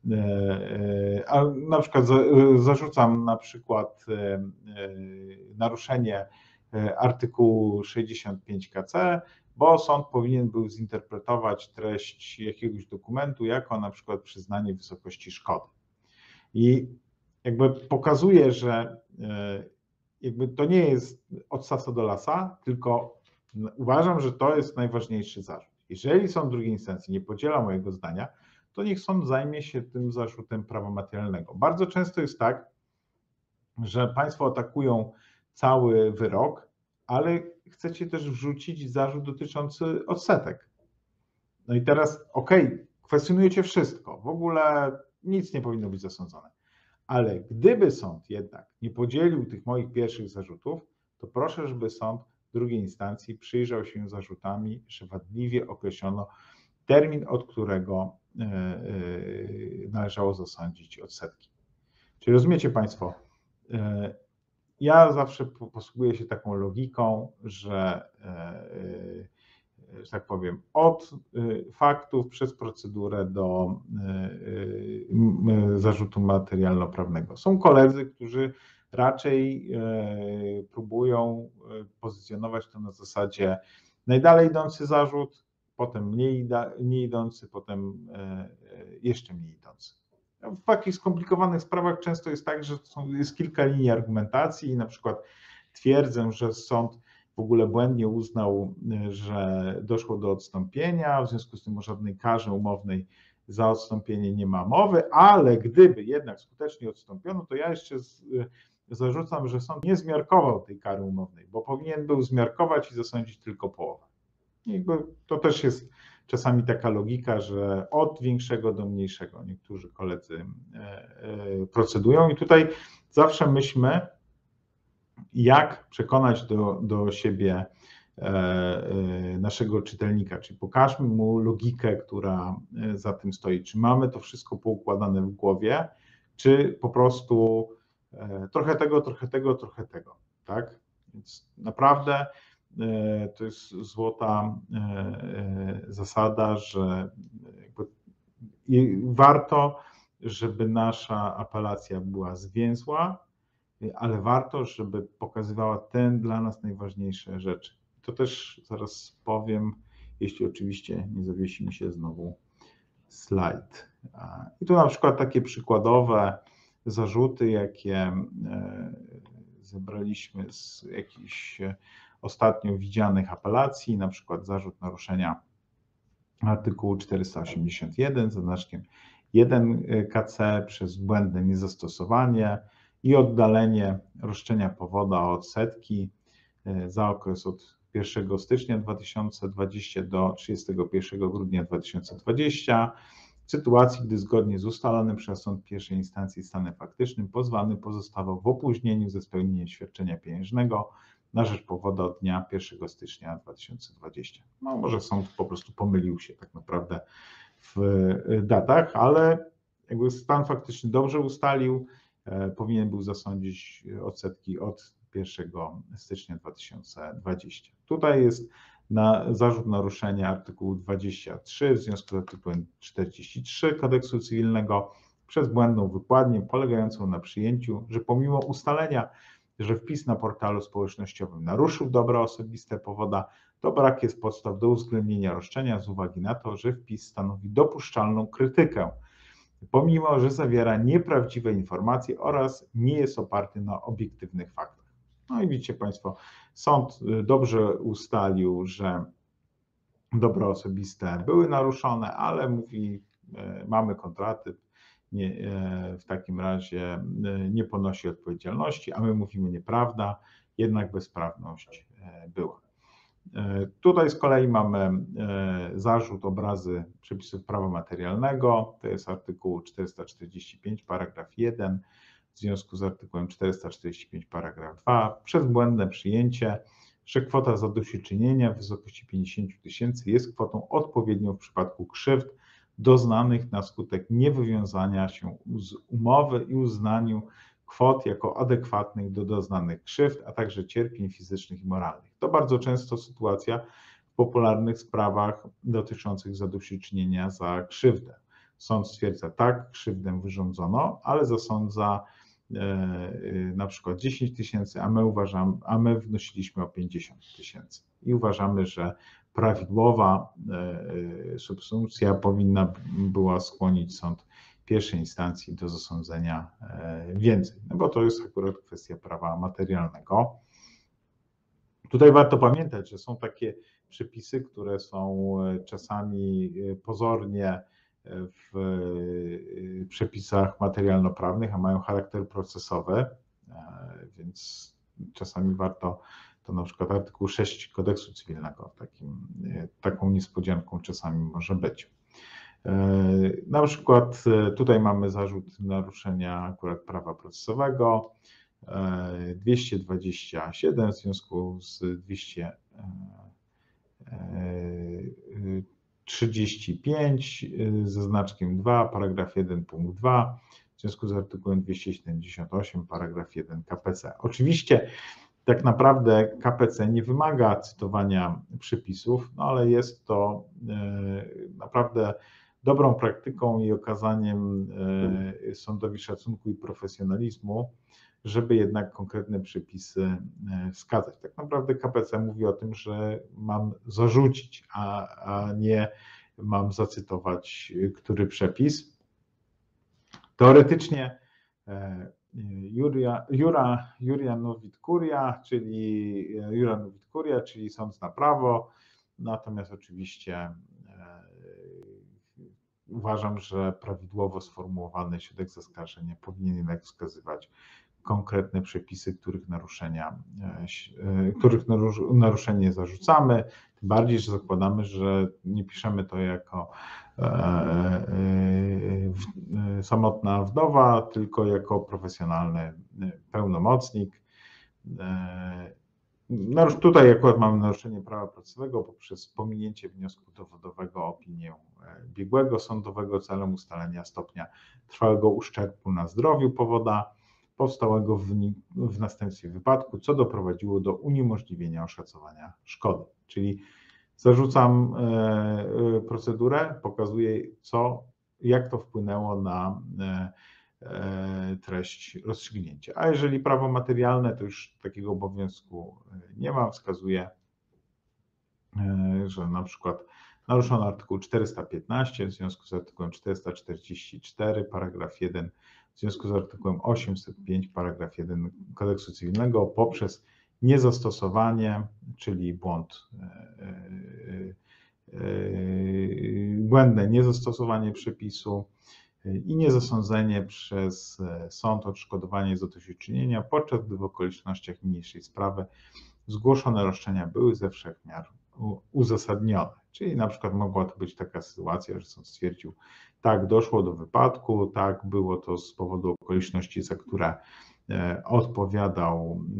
a na przykład zarzucam na przykład naruszenie artykułu 65 KC, bo sąd powinien był zinterpretować treść jakiegoś dokumentu jako na przykład przyznanie wysokości szkody. I jakby pokazuje, że jakby to nie jest od sasa do lasa, tylko uważam, że to jest najważniejszy zarzut. Jeżeli sąd drugiej instancji nie podziela mojego zdania, to niech sąd zajmie się tym zarzutem prawa materialnego. Bardzo często jest tak, że państwo atakują cały wyrok, ale chcecie też wrzucić zarzut dotyczący odsetek. No i teraz, kwestionujecie wszystko, w ogóle nic nie powinno być zasądzone. Ale gdyby sąd jednak nie podzielił tych moich pierwszych zarzutów, to proszę, żeby sąd drugiej instancji przyjrzał się zarzutami, że wadliwie określono termin, od którego należało zasądzić odsetki. Czyli rozumiecie Państwo, ja zawsze posługuję się taką logiką, że tak powiem, od faktów przez procedurę do zarzutu materialno-prawnego. Są koledzy, którzy raczej próbują pozycjonować to na zasadzie najdalej idący zarzut, potem mniej idący, potem jeszcze mniej idący. W takich skomplikowanych sprawach często jest tak, że jest kilka linii argumentacji i na przykład twierdzę, że sąd w ogóle błędnie uznał, że doszło do odstąpienia, w związku z tym o żadnej karze umownej za odstąpienie nie ma mowy, ale gdyby jednak skutecznie odstąpiono, to ja jeszcze zarzucam, że sąd nie zmiarkował tej kary umownej, bo powinien był zmiarkować i zasądzić tylko połowę. I to też jest czasami taka logika, że od większego do mniejszego niektórzy koledzy procedują i tutaj zawsze myślmy, jak przekonać do siebie naszego czytelnika, czyli pokażmy mu logikę, która za tym stoi. Czy mamy to wszystko poukładane w głowie, czy po prostu trochę tego, trochę tego, trochę tego, tak? Więc naprawdę to jest złota zasada, że warto, żeby nasza apelacja była zwięzła, ale warto, żeby pokazywała te dla nas najważniejsze rzeczy. To też zaraz powiem, jeśli oczywiście nie zawiesi mi się znowu slajd. I tu na przykład takie przykładowe zarzuty, jakie zebraliśmy z jakichś ostatnio widzianych apelacji, na przykład zarzut naruszenia artykułu 481 ze znaczkiem 1 KC przez błędne niezastosowanie i oddalenie roszczenia powoda o odsetki za okres od 1 stycznia 2020 do 31 grudnia 2020 w sytuacji, gdy zgodnie z ustalonym przez sąd pierwszej instancji stanem faktycznym pozwany pozostawał w opóźnieniu ze spełnieniem świadczenia pieniężnego na rzecz powoda od dnia 1 stycznia 2020. No może sąd po prostu pomylił się tak naprawdę w datach, ale jakby stan faktyczny dobrze ustalił, powinien był zasądzić odsetki od 1 stycznia 2020. Tutaj jest zarzut naruszenia artykułu 23 w związku z artykułem 43 Kodeksu Cywilnego przez błędną wykładnię polegającą na przyjęciu, że pomimo ustalenia, że wpis na portalu społecznościowym naruszył dobra osobiste powoda, to brak jest podstaw do uwzględnienia roszczenia z uwagi na to, że wpis stanowi dopuszczalną krytykę, pomimo że zawiera nieprawdziwe informacje oraz nie jest oparty na obiektywnych faktach. No i widzicie Państwo, sąd dobrze ustalił, że dobra osobiste były naruszone, ale mówi, mamy kontratyp, w takim razie nie ponosi odpowiedzialności, a my mówimy nieprawda, jednak bezprawność była. Tutaj z kolei mamy zarzut obrazy przepisów prawa materialnego, to jest artykuł 445 paragraf 1 w związku z artykułem 445 paragraf 2 przez błędne przyjęcie, że kwota zadośćuczynienia w wysokości 50 000 jest kwotą odpowiednią w przypadku krzywd doznanych na skutek niewywiązania się z umowy i uznaniu kwot jako adekwatnych do doznanych krzywd, a także cierpień fizycznych i moralnych. To bardzo często sytuacja w popularnych sprawach dotyczących zadośćuczynienia za krzywdę. Sąd stwierdza, tak, krzywdę wyrządzono, ale zasądza na przykład 10 000, a my wnosiliśmy o 50 000 i uważamy, że prawidłowa subsumpcja powinna była skłonić sąd pierwszej instancji do zasądzenia więcej, no bo to jest akurat kwestia prawa materialnego. Tutaj warto pamiętać, że są takie przepisy, które są czasami pozornie w przepisach materialno-prawnych, a mają charakter procesowy, więc czasami warto, to na przykład artykuł 6 kodeksu cywilnego, taką niespodzianką czasami może być. Na przykład tutaj mamy zarzut naruszenia akurat prawa procesowego, 227 w związku z 235 ze znaczkiem 2, paragraf 1 punkt 2, w związku z artykułem 278 paragraf 1 KPC. Oczywiście tak naprawdę KPC nie wymaga cytowania przepisów, no ale jest to naprawdę dobrą praktyką i okazaniem sądowi szacunku i profesjonalizmu, żeby jednak konkretne przepisy wskazać. Tak naprawdę KPC mówi o tym, że mam zarzucić, a nie mam zacytować który przepis. Teoretycznie Iura Novit Curia, czyli sąd na prawo, natomiast oczywiście uważam, że prawidłowo sformułowany środek zaskarżenia powinien jednak wskazywać konkretne przepisy, których naruszenie zarzucamy, tym bardziej, że zakładamy, że nie piszemy to jako samotna wdowa, tylko jako profesjonalny pełnomocnik. Tutaj akurat mamy naruszenie prawa procesowego poprzez pominięcie wniosku dowodowego o opinię biegłego sądowego celem ustalenia stopnia trwałego uszczerbku na zdrowiu powoda powstałego w następstwie wypadku, co doprowadziło do uniemożliwienia oszacowania szkody. Czyli zarzucam procedurę, pokazuję jak to wpłynęło na treść rozstrzygnięcia. A jeżeli prawo materialne, to już takiego obowiązku nie ma, wskazuje, że na przykład naruszono artykuł 415 w związku z artykułem 444 paragraf 1 w związku z artykułem 805 paragraf 1 kodeksu cywilnego poprzez niezastosowanie, czyli błędne niezastosowanie przepisu i niezasądzenie przez sąd odszkodowania i zadośćuczynienia, podczas gdy w okolicznościach niniejszej sprawy zgłoszone roszczenia były ze wszech miar uzasadnione. Czyli na przykład mogła to być taka sytuacja, że sąd stwierdził, tak, doszło do wypadku, tak, było to z powodu okoliczności, za które odpowiadał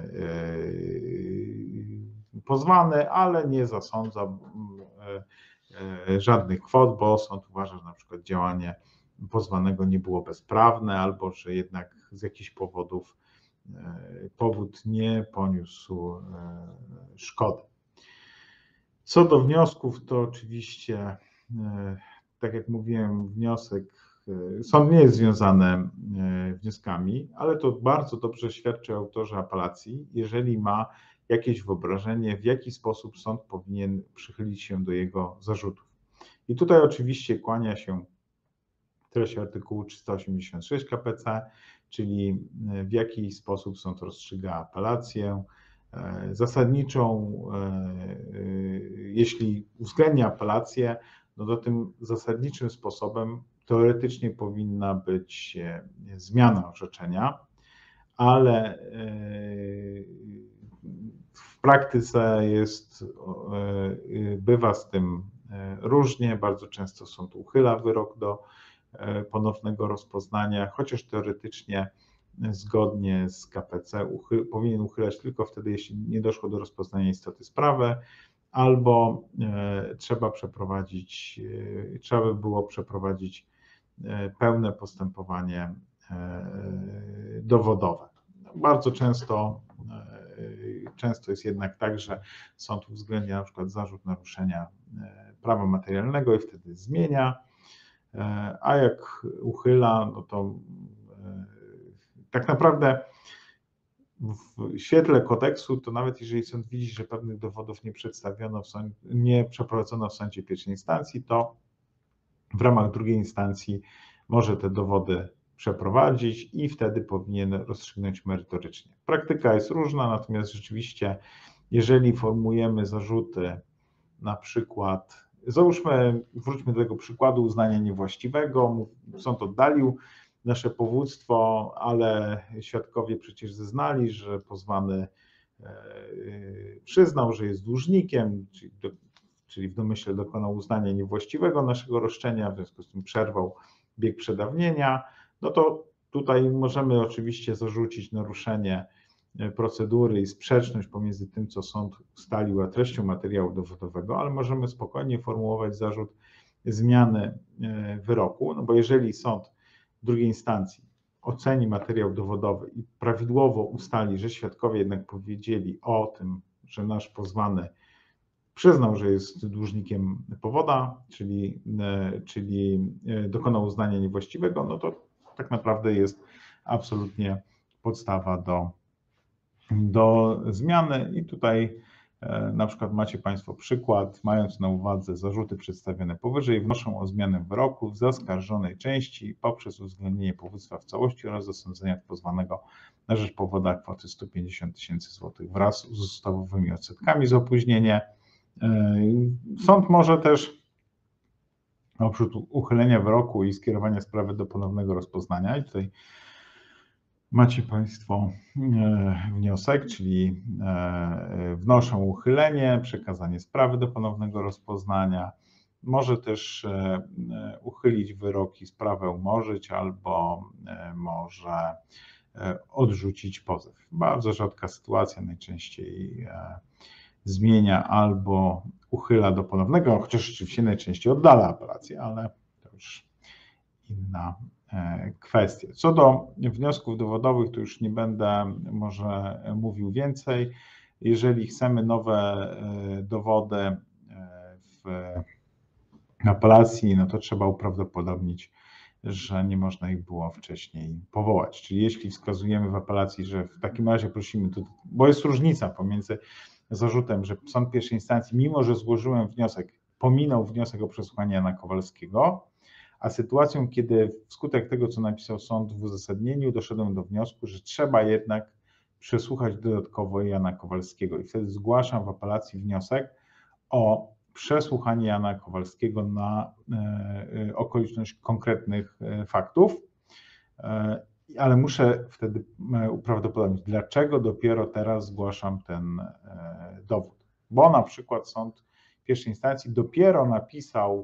pozwany, ale nie zasądza żadnych kwot, bo sąd uważa, że na przykład działanie pozwanego nie było bezprawne, albo że jednak z jakichś powodów powód nie poniósł szkody. Co do wniosków, to oczywiście, tak jak mówiłem, sąd nie jest związany wnioskami, ale to bardzo dobrze świadczy o autorze apelacji, jeżeli ma jakieś wyobrażenie, w jaki sposób sąd powinien przychylić się do jego zarzutów. I tutaj oczywiście kłania się treść artykułu 386 KPC, czyli w jaki sposób sąd rozstrzyga apelację. Zasadniczą, jeśli uwzględnia apelację, no to tym zasadniczym sposobem teoretycznie powinna być zmiana orzeczenia, ale w praktyce bywa z tym różnie, bardzo często sąd uchyla wyrok do ponownego rozpoznania, chociaż teoretycznie zgodnie z KPC powinien uchylać tylko wtedy, jeśli nie doszło do rozpoznania istoty sprawy, albo trzeba by było przeprowadzić pełne postępowanie dowodowe. Bardzo często jest jednak tak, że sąd uwzględnia na przykład zarzut naruszenia prawa materialnego i wtedy zmienia, a jak uchyla, no to tak naprawdę w świetle kodeksu, to nawet jeżeli sąd widzi, że pewnych dowodów nie przeprowadzono w sądzie pierwszej instancji, to w ramach drugiej instancji może te dowody przeprowadzić i wtedy powinien rozstrzygnąć merytorycznie. Praktyka jest różna, natomiast rzeczywiście, jeżeli formułujemy zarzuty, na przykład, wróćmy do tego przykładu uznania niewłaściwego, sąd oddalił nasze powództwo, ale świadkowie przecież zeznali, że pozwany przyznał, że jest dłużnikiem, czyli w domyśle dokonał uznania niewłaściwego naszego roszczenia, w związku z tym przerwał bieg przedawnienia, no to tutaj możemy oczywiście zarzucić naruszenie procedury i sprzeczność pomiędzy tym, co sąd ustalił, a treścią materiału dowodowego, ale możemy spokojnie formułować zarzut zmiany wyroku, no bo jeżeli sąd drugiej instancji oceni materiał dowodowy i prawidłowo ustali, że świadkowie jednak powiedzieli o tym, że nasz pozwany przyznał, że jest dłużnikiem powoda, czyli dokonał uznania niewłaściwego, no to tak naprawdę jest absolutnie podstawa do zmiany i tutaj na przykład macie Państwo przykład, mając na uwadze zarzuty przedstawione powyżej, wnoszą o zmianę wyroku w zaskarżonej części poprzez uwzględnienie powództwa w całości oraz zasądzenia pozwanego na rzecz powoda kwoty 150 000 złotych wraz z ustawowymi odsetkami za opóźnienie. Sąd może też oprócz uchylenia wyroku i skierowania sprawy do ponownego rozpoznania, i tutaj macie Państwo wniosek, czyli wnoszą uchylenie, przekazanie sprawy do ponownego rozpoznania. Może też uchylić wyrok i sprawę umorzyć, albo może odrzucić pozew. Bardzo rzadka sytuacja, najczęściej zmienia albo uchyla do ponownego, chociaż rzeczywiście najczęściej oddala apelację, ale to już inna kwestie. Co do wniosków dowodowych, to już nie będę może mówił więcej. Jeżeli chcemy nowe dowody w apelacji, no to trzeba uprawdopodobnić, że nie można ich było wcześniej powołać. Czyli jeśli wskazujemy w apelacji, że w takim razie prosimy, bo jest różnica pomiędzy zarzutem, że sąd pierwszej instancji, mimo że złożyłem wniosek, pominął wniosek o przesłuchanie Jana Kowalskiego, a sytuacją, kiedy wskutek tego, co napisał sąd w uzasadnieniu, doszedłem do wniosku, że trzeba jednak przesłuchać dodatkowo Jana Kowalskiego i wtedy zgłaszam w apelacji wniosek o przesłuchanie Jana Kowalskiego na okoliczność konkretnych faktów, ale muszę wtedy uprawdopodobnić, dlaczego dopiero teraz zgłaszam ten dowód. Bo na przykład sąd pierwszej instancji dopiero napisał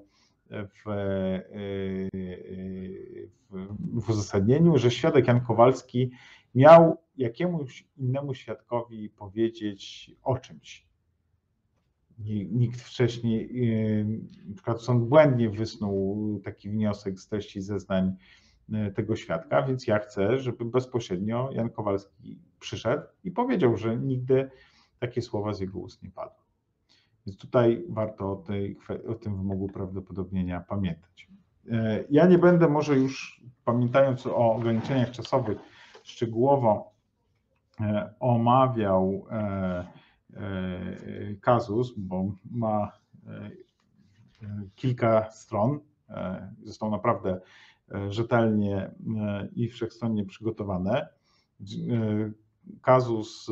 w uzasadnieniu, że świadek Jan Kowalski miał jakiemuś innemu świadkowi powiedzieć o czymś. Nikt wcześniej, na przykład sąd błędnie wysnuł taki wniosek z treści zeznań tego świadka, więc ja chcę, żeby bezpośrednio Jan Kowalski przyszedł i powiedział, że nigdy takie słowa z jego ust nie padły. Więc tutaj warto o tym wymogu prawdopodobnienia pamiętać. Ja nie będę może już, pamiętając o ograniczeniach czasowych, szczegółowo omawiał kazus, bo ma kilka stron, został naprawdę rzetelnie i wszechstronnie przygotowane. Kazus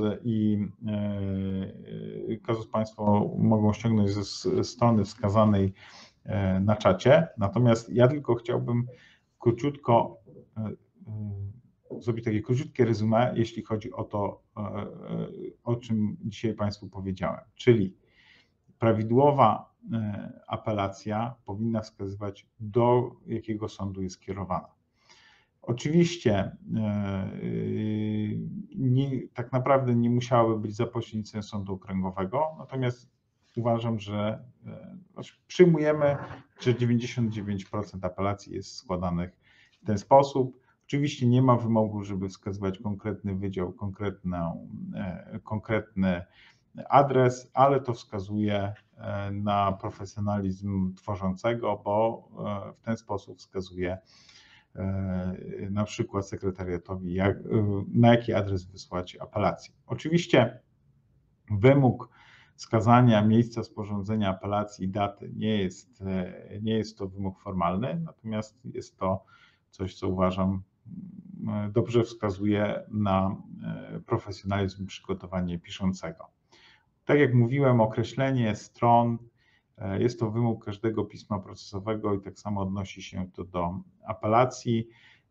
Państwo mogą ściągnąć ze strony wskazanej na czacie, natomiast ja tylko chciałbym króciutko zrobić takie króciutkie resume, jeśli chodzi o to, o czym dzisiaj Państwu powiedziałem. Czyli prawidłowa apelacja powinna wskazywać, do jakiego sądu jest kierowana. Oczywiście tak naprawdę nie musiałaby być za pośrednictwem sądu okręgowego, natomiast uważam, że przyjmujemy, że 99% apelacji jest składanych w ten sposób. Oczywiście nie ma wymogu, żeby wskazywać konkretny wydział, konkretny adres, ale to wskazuje na profesjonalizm tworzącego, bo w ten sposób wskazuje na przykład sekretariatowi, na jaki adres wysłać apelację. Oczywiście wymóg wskazania miejsca sporządzenia apelacji i daty nie jest to wymóg formalny, natomiast jest to coś, co uważam dobrze wskazuje na profesjonalizm przygotowania piszącego. Tak jak mówiłem, określenie stron jest to wymóg każdego pisma procesowego i tak samo odnosi się to do apelacji.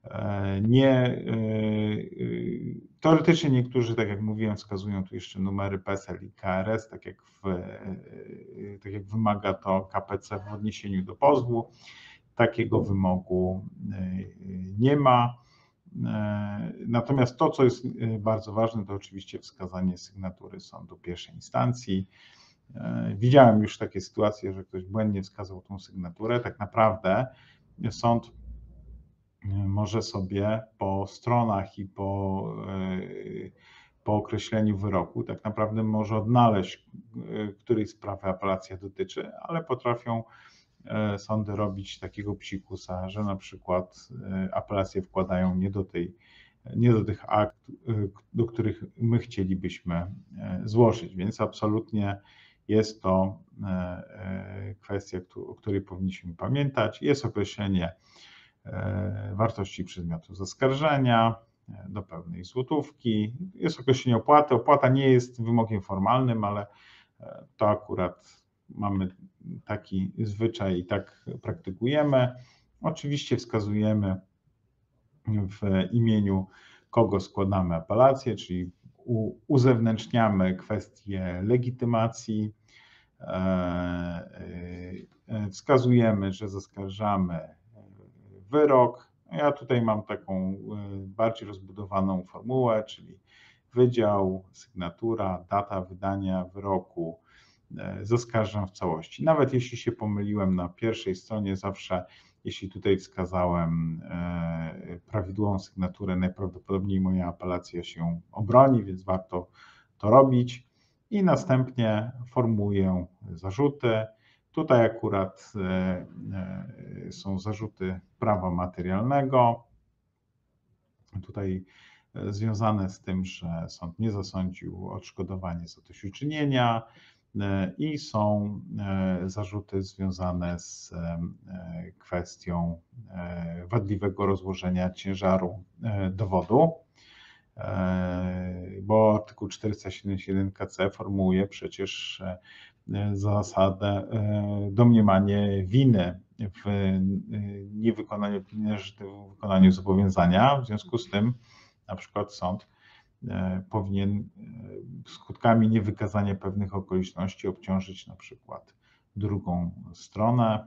Teoretycznie niektórzy, tak jak mówiłem, wskazują tu jeszcze numery PESEL i KRS, tak jak wymaga to KPC w odniesieniu do pozwu. Takiego wymogu nie ma. Natomiast to, co jest bardzo ważne, to oczywiście wskazanie sygnatury sądu pierwszej instancji. Widziałem już takie sytuacje, że ktoś błędnie wskazał tą sygnaturę. Tak naprawdę sąd może sobie po stronach i po określeniu wyroku tak naprawdę może odnaleźć, której sprawy apelacja dotyczy, ale potrafią sądy robić takiego psikusa, że na przykład apelacje wkładają nie do tych akt, do których my chcielibyśmy złożyć, więc absolutnie jest to kwestia, o której powinniśmy pamiętać. Jest określenie wartości przedmiotu zaskarżenia do pełnej złotówki. Jest określenie opłaty. Opłata nie jest wymogiem formalnym, ale to akurat mamy taki zwyczaj i tak praktykujemy. Oczywiście wskazujemy w imieniu kogo składamy apelację, czyli uzewnętrzniamy kwestię legitymacji, wskazujemy, że zaskarżamy wyrok. Ja tutaj mam taką bardziej rozbudowaną formułę, czyli wydział, sygnatura, data wydania wyroku, zaskarżam w całości. Nawet jeśli się pomyliłem na pierwszej stronie, zawsze jeśli tutaj wskazałem prawidłową sygnaturę, najprawdopodobniej moja apelacja się obroni, więc warto to robić. I następnie formułuję zarzuty. Tutaj akurat są zarzuty prawa materialnego. Tutaj związane z tym, że sąd nie zasądził odszkodowania za zadośćuczynienia i są zarzuty związane z kwestią wadliwego rozłożenia ciężaru dowodu, bo artykuł 471 KC formułuje przecież zasadę domniemanie winy w niewykonaniu w wykonaniu zobowiązania. W związku z tym na przykład sąd powinien skutkami niewykazania pewnych okoliczności obciążyć na przykład drugą stronę.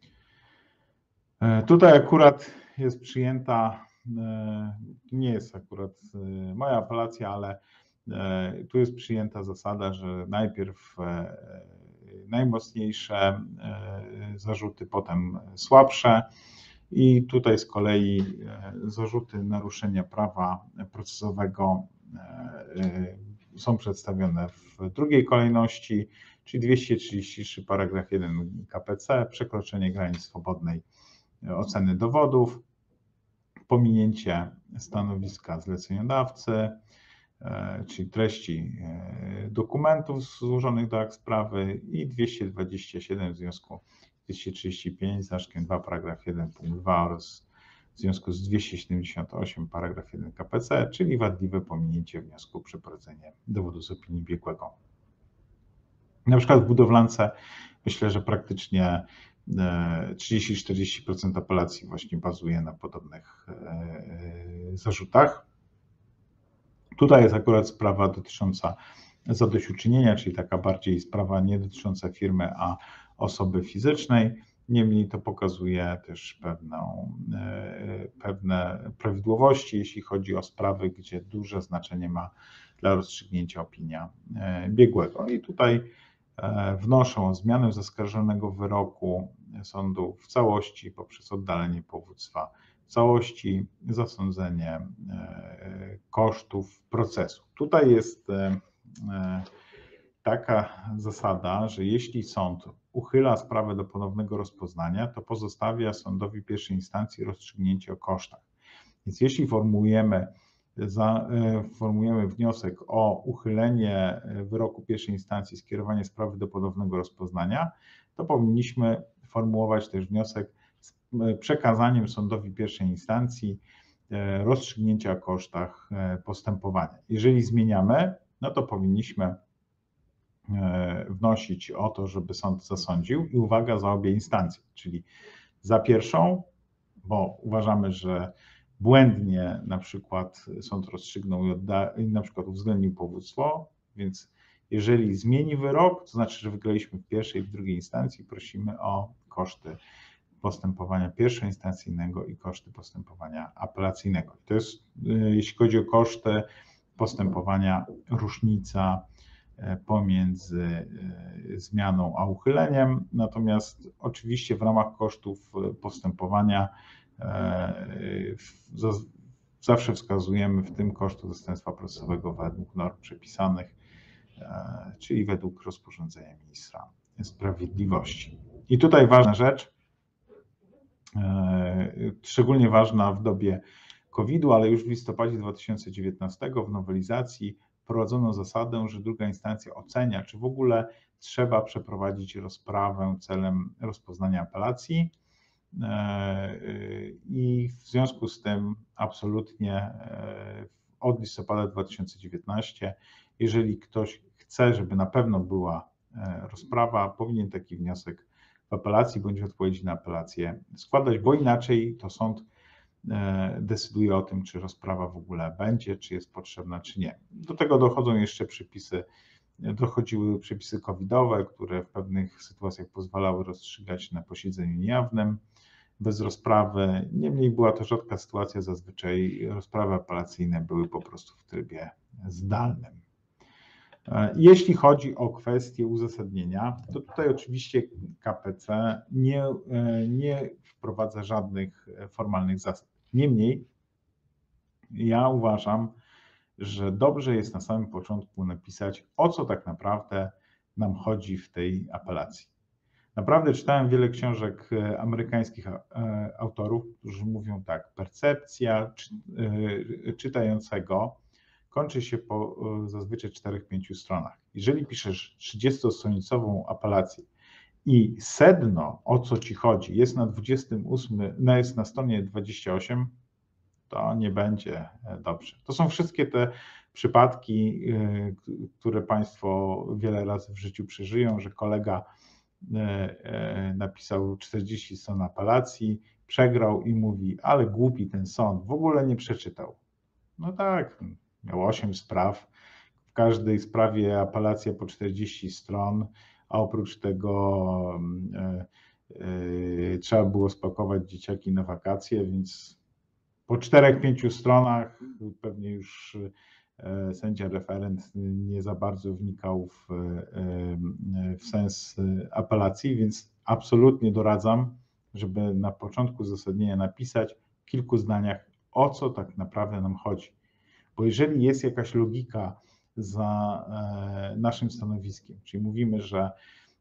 Tutaj akurat jest przyjęta, nie jest akurat moja apelacja, ale tu jest przyjęta zasada, że najpierw najmocniejsze zarzuty, potem słabsze. I tutaj z kolei zarzuty naruszenia prawa procesowego są przedstawione w drugiej kolejności, czyli 233 paragraf 1 KPC, przekroczenie granic swobodnej oceny dowodów, pominięcie stanowiska zleceniodawcy, czyli treści dokumentów złożonych do akt sprawy i 227 w związku 235 znaczkiem 2 paragraf 1 punkt 2 oraz w związku z 278 paragraf 1 KPC, czyli wadliwe pominięcie wniosku o przeprowadzenie dowodu z opinii biegłego. Na przykład w budowlance myślę, że praktycznie 30-40% apelacji właśnie bazuje na podobnych zarzutach. Tutaj jest akurat sprawa dotycząca zadośćuczynienia, czyli taka bardziej sprawa nie dotycząca firmy, a osoby fizycznej. Niemniej to pokazuje też pewne prawidłowości, jeśli chodzi o sprawy, gdzie duże znaczenie ma dla rozstrzygnięcia opinia biegłego. I tutaj wnoszę o zmianę zaskarżonego wyroku sądu w całości poprzez oddalenie powództwa w całości, zasądzenie kosztów procesu. Tutaj jest taka zasada, że jeśli sąd uchyla sprawę do ponownego rozpoznania, to pozostawia sądowi pierwszej instancji rozstrzygnięcie o kosztach. Więc jeśli formujemy wniosek o uchylenie wyroku pierwszej instancji, skierowanie sprawy do ponownego rozpoznania, to powinniśmy formułować też wniosek z przekazaniem sądowi pierwszej instancji rozstrzygnięcia o kosztach postępowania. Jeżeli zmieniamy, no to powinniśmy wnosić o to, żeby sąd zasądził i uwaga, za obie instancje, czyli za pierwszą, bo uważamy, że błędnie na przykład sąd rozstrzygnął i na przykład uwzględnił powództwo, więc jeżeli zmieni wyrok, to znaczy, że wygraliśmy w pierwszej i w drugiej instancji, prosimy o koszty postępowania pierwszoinstancyjnego i koszty postępowania apelacyjnego. To jest, jeśli chodzi o koszty postępowania, różnica pomiędzy zmianą a uchyleniem, natomiast oczywiście w ramach kosztów postępowania zawsze wskazujemy w tym kosztu zastępstwa procesowego według norm przepisanych, czyli według rozporządzenia ministra sprawiedliwości. I tutaj ważna rzecz, szczególnie ważna w dobie COVID-u, ale już w listopadzie 2019 w nowelizacji wprowadzono zasadę, że druga instancja ocenia, czy w ogóle trzeba przeprowadzić rozprawę celem rozpoznania apelacji. I w związku z tym absolutnie od listopada 2019, jeżeli ktoś chce, żeby na pewno była rozprawa, powinien taki wniosek w apelacji bądź w odpowiedzi na apelację składać, bo inaczej to sąd decyduje o tym, czy rozprawa w ogóle będzie, czy jest potrzebna, czy nie. Do tego dochodziły przepisy covidowe, które w pewnych sytuacjach pozwalały rozstrzygać na posiedzeniu niejawnym, bez rozprawy. Niemniej była to rzadka sytuacja, zazwyczaj rozprawy apelacyjne były po prostu w trybie zdalnym. Jeśli chodzi o kwestię uzasadnienia, to tutaj oczywiście KPC nie wprowadza żadnych formalnych zasad. Niemniej ja uważam, że dobrze jest na samym początku napisać, o co tak naprawdę nam chodzi w tej apelacji. Naprawdę czytałem wiele książek amerykańskich autorów, którzy mówią tak, percepcja czytającego kończy się po zazwyczaj 4-5 stronach. Jeżeli piszesz 30-stronicową apelację i sedno, o co ci chodzi, jest jest na stronie 28, to nie będzie dobrze. To są wszystkie te przypadki, które Państwo wiele razy w życiu przeżyją, że kolega napisał 40 stron apelacji, przegrał i mówi, ale głupi ten sąd, w ogóle nie przeczytał. No tak, miał 8 spraw, w każdej sprawie apelacja po 40 stron, a oprócz tego trzeba było spakować dzieciaki na wakacje, więc po 4-5 stronach pewnie już sędzia referent nie za bardzo wnikał w sens apelacji, więc absolutnie doradzam, żeby na początku uzasadnienia napisać w kilku zdaniach, o co tak naprawdę nam chodzi. Bo jeżeli jest jakaś logika za naszym stanowiskiem, czyli mówimy, że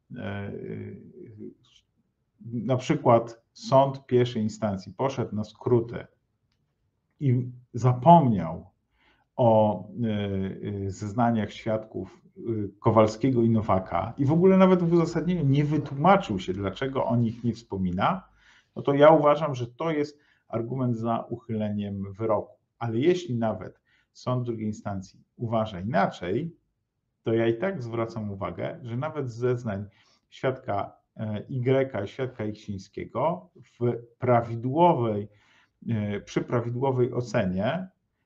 na przykład sąd pierwszej instancji poszedł na skróty i zapomniał o zeznaniach świadków Kowalskiego i Nowaka i w ogóle nawet w uzasadnieniu nie wytłumaczył się, dlaczego o nich nie wspomina, no to ja uważam, że to jest argument za uchyleniem wyroku. Ale jeśli nawet sąd drugiej instancji uważa inaczej, to ja i tak zwracam uwagę, że nawet z zeznań świadka Y, świadka Iksińskiego przy prawidłowej ocenie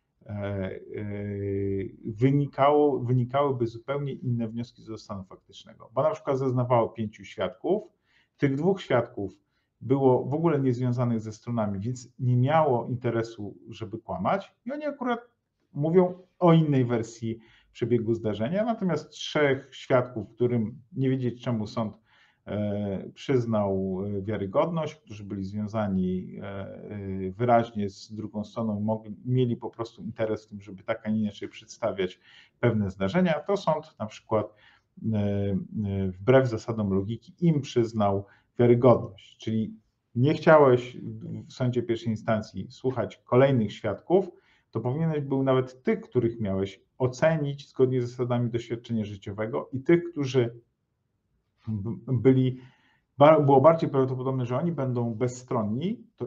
wynikałyby zupełnie inne wnioski ze stanu faktycznego, bo na przykład zeznawało 5 świadków, tych 2 świadków było w ogóle niezwiązanych ze stronami, więc nie miało interesu, żeby kłamać i oni akurat mówią o innej wersji przebiegu zdarzenia, natomiast 3 świadków, którym nie wiedzieć czemu sąd przyznał wiarygodność, którzy byli związani wyraźnie z drugą stroną, mieli po prostu interes w tym, żeby tak, a nie inaczej przedstawiać pewne zdarzenia, to sąd na przykład wbrew zasadom logiki im przyznał wiarygodność. Czyli nie chciałeś w sądzie pierwszej instancji słuchać kolejnych świadków, to powinieneś był nawet tych, których miałeś ocenić zgodnie z zasadami doświadczenia życiowego i tych, którzy było bardziej prawdopodobne, że oni będą bezstronni, to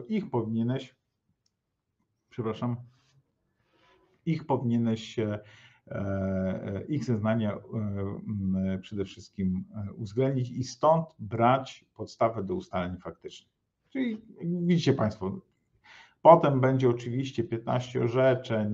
ich zeznania przede wszystkim uwzględnić i stąd brać podstawę do ustaleń faktycznych. Czyli widzicie Państwo, potem będzie oczywiście 15 orzeczeń,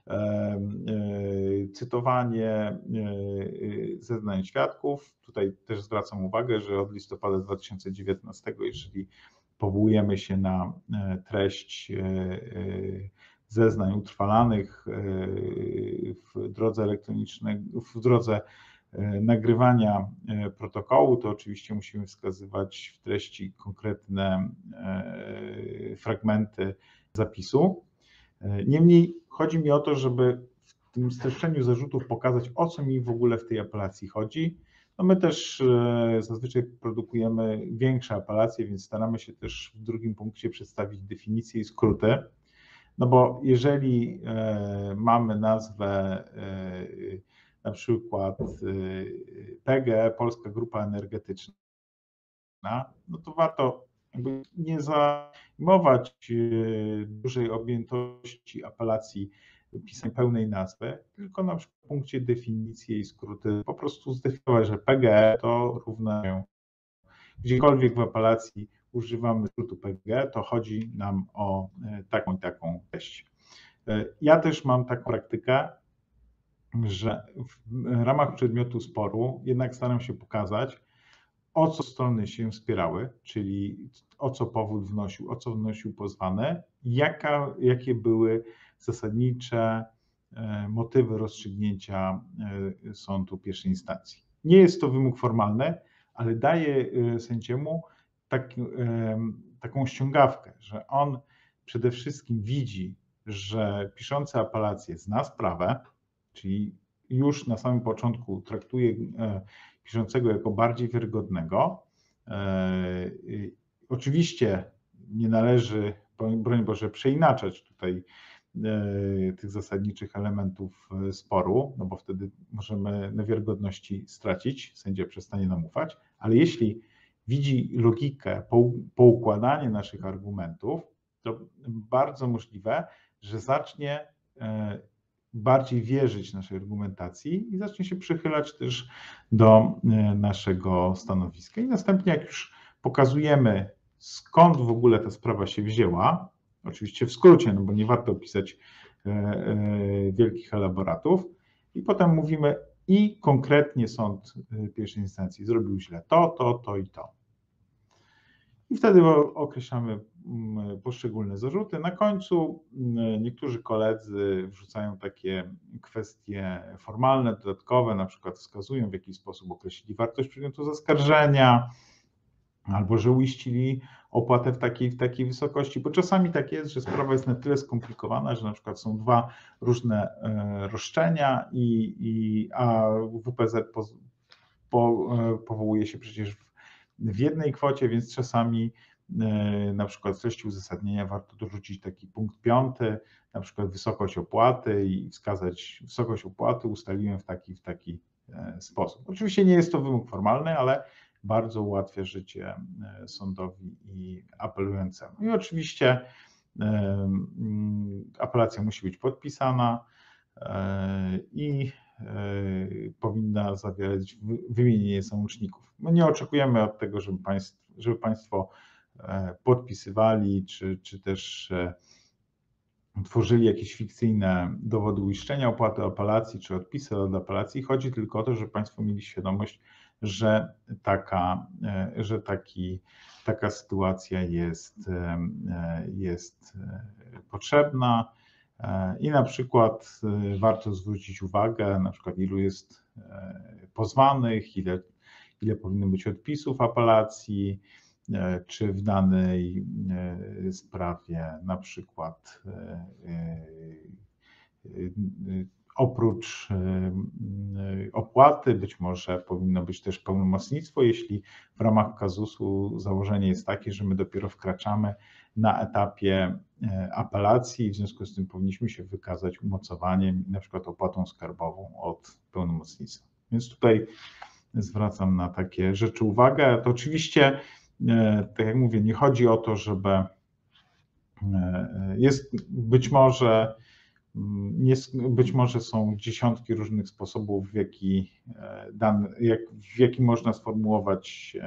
cytowanie zeznań świadków. Tutaj też zwracam uwagę, że od listopada 2019, jeżeli powołujemy się na treść zeznań utrwalanych w drodze elektronicznej, w drodze nagrywania protokołu, to oczywiście musimy wskazywać w treści konkretne fragmenty zapisu. Niemniej chodzi mi o to, żeby w tym streszczeniu zarzutów pokazać, o co mi w ogóle w tej apelacji chodzi. No my też zazwyczaj produkujemy większe apelacje, więc staramy się też w drugim punkcie przedstawić definicje i skróty. No bo jeżeli mamy nazwę na przykład PGE, Polska Grupa Energetyczna, no to warto nie zajmować dużej objętości apelacji pisem pełnej nazwy, tylko na przykład w punkcie definicji i skróty po prostu zdefiniować, że PGE to równa się, gdziekolwiek w apelacji używamy skrótu PGE, to chodzi nam o taką i taką treść. Ja też mam taką praktykę, że w ramach przedmiotu sporu jednak staram się pokazać, o co strony się spierały, czyli o co powód wnosił, o co wnosił pozwany, jakie były zasadnicze motywy rozstrzygnięcia sądu pierwszej instancji. Nie jest to wymóg formalny, ale daje sędziemu taką ściągawkę, że on przede wszystkim widzi, że piszący apelację zna sprawę, czyli już na samym początku traktuje piszącego jako bardziej wiarygodnego. Oczywiście nie należy, broń Boże, przeinaczać tutaj tych zasadniczych elementów sporu, no bo wtedy możemy na wiarygodności stracić, sędzia przestanie nam ufać, ale jeśli widzi logikę, poukładanie naszych argumentów, to bardzo możliwe, że zacznie bardziej wierzyć naszej argumentacji i zacznie się przychylać też do naszego stanowiska. I następnie, jak już pokazujemy, skąd w ogóle ta sprawa się wzięła, oczywiście w skrócie, no bo nie warto pisać wielkich elaboratów, i potem mówimy, i konkretnie sąd pierwszej instancji zrobił źle to i to. I wtedy określamy poszczególne zarzuty. Na końcu niektórzy koledzy wrzucają takie kwestie formalne, dodatkowe, na przykład wskazują, w jaki sposób określili wartość przedmiotu zaskarżenia, albo że uiścili opłatę w takiej wysokości, bo czasami tak jest, że sprawa jest na tyle skomplikowana, że na przykład są 2 różne roszczenia, a WPZ powołuje się przecież w jednej kwocie, więc czasami na przykład w treści uzasadnienia warto dorzucić taki punkt 5, na przykład wysokość opłaty i wskazać wysokość opłaty ustaliłem w taki sposób. Oczywiście nie jest to wymóg formalny, ale bardzo ułatwia życie sądowi i apelującemu. I oczywiście apelacja musi być podpisana i powinna zawierać wymienienie załączników. My nie oczekujemy od tego, żeby Państwo podpisywali, czy też tworzyli jakieś fikcyjne dowody uiszczenia opłaty apelacji, czy odpisy od apelacji. Chodzi tylko o to, żeby Państwo mieli świadomość, że taka sytuacja jest potrzebna i na przykład warto zwrócić uwagę, na przykład ilu jest pozwanych, ile powinno być odpisów apelacji, czy w danej sprawie na przykład oprócz opłaty być może powinno być też pełnomocnictwo, jeśli w ramach kazusu założenie jest takie, że my dopiero wkraczamy na etapie apelacji i w związku z tym powinniśmy się wykazać umocowaniem, na przykład opłatą skarbową od pełnomocnictwa. Więc tutaj zwracam na takie rzeczy uwagę. To oczywiście, tak jak mówię, nie chodzi o to, żeby być może są dziesiątki różnych sposobów, w jaki można sformułować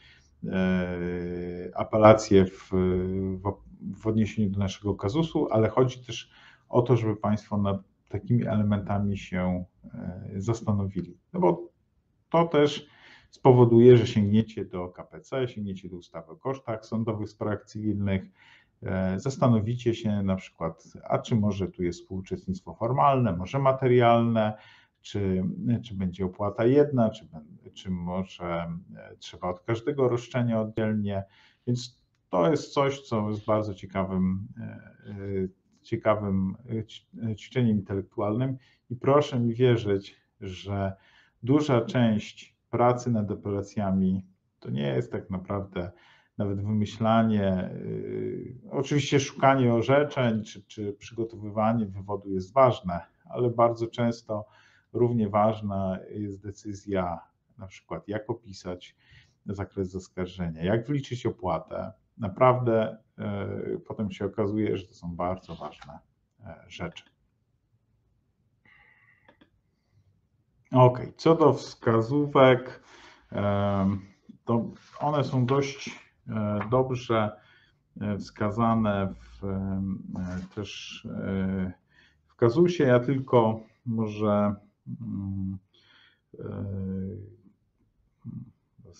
apelację w odniesieniu do naszego kazusu, ale chodzi też o to, żeby Państwo nad takimi elementami się zastanowili. No bo to też spowoduje, że sięgniecie do KPC, sięgniecie do ustawy o kosztach sądowych w sprawach cywilnych, zastanowicie się na przykład, a czy może tu jest współuczestnictwo formalne, może materialne, czy będzie opłata jedna, czy może trzeba od każdego roszczenia oddzielnie. Więc to jest coś, co jest bardzo ciekawym ćwiczeniem intelektualnym i proszę mi wierzyć, że duża część pracy nad apelacjami to nie jest tak naprawdę nawet wymyślanie, oczywiście szukanie orzeczeń czy przygotowywanie wywodu jest ważne, ale bardzo często równie ważna jest decyzja, na przykład jak opisać zakres zaskarżenia, jak wliczyć opłatę. Naprawdę potem się okazuje, że to są bardzo ważne rzeczy. Ok, co do wskazówek, to one są dość dobrze wskazane też w kazusie. Ja tylko może w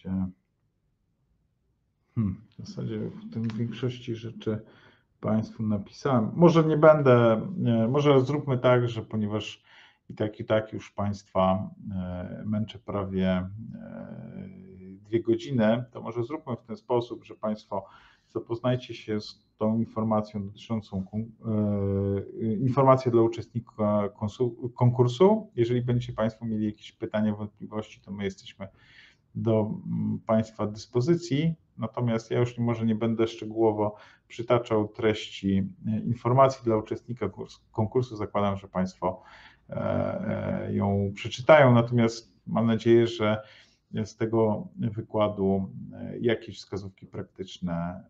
zasadzie w tym większości rzeczy Państwu napisałem. Może nie będę, może zróbmy tak, że ponieważ i tak już Państwa męczę prawie 2 godziny, to może zróbmy w ten sposób, że Państwo zapoznajcie się z tą informacją dotyczącą informacji dla uczestników konkursu. Jeżeli będziecie Państwo mieli jakieś pytania, wątpliwości, to my jesteśmy do Państwa dyspozycji. Natomiast ja już może nie będę szczegółowo przytaczał treści informacji dla uczestnika konkursu. Zakładam, że Państwo ją przeczytają, natomiast mam nadzieję, że z tego wykładu jakieś wskazówki praktyczne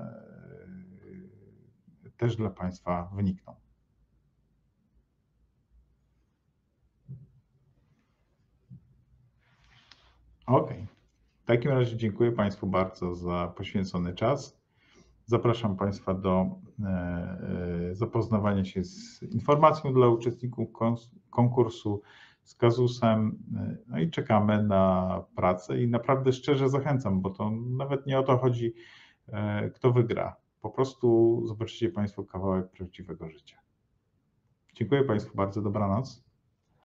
też dla Państwa wynikną. Ok. W takim razie dziękuję Państwu bardzo za poświęcony czas. Zapraszam Państwa do zapoznawania się z informacją dla uczestników konkursu, z kazusem, no i czekamy na pracę i naprawdę szczerze zachęcam, bo to nawet nie o to chodzi, kto wygra. Po prostu zobaczycie Państwo kawałek prawdziwego życia. Dziękuję Państwu bardzo, dobranoc.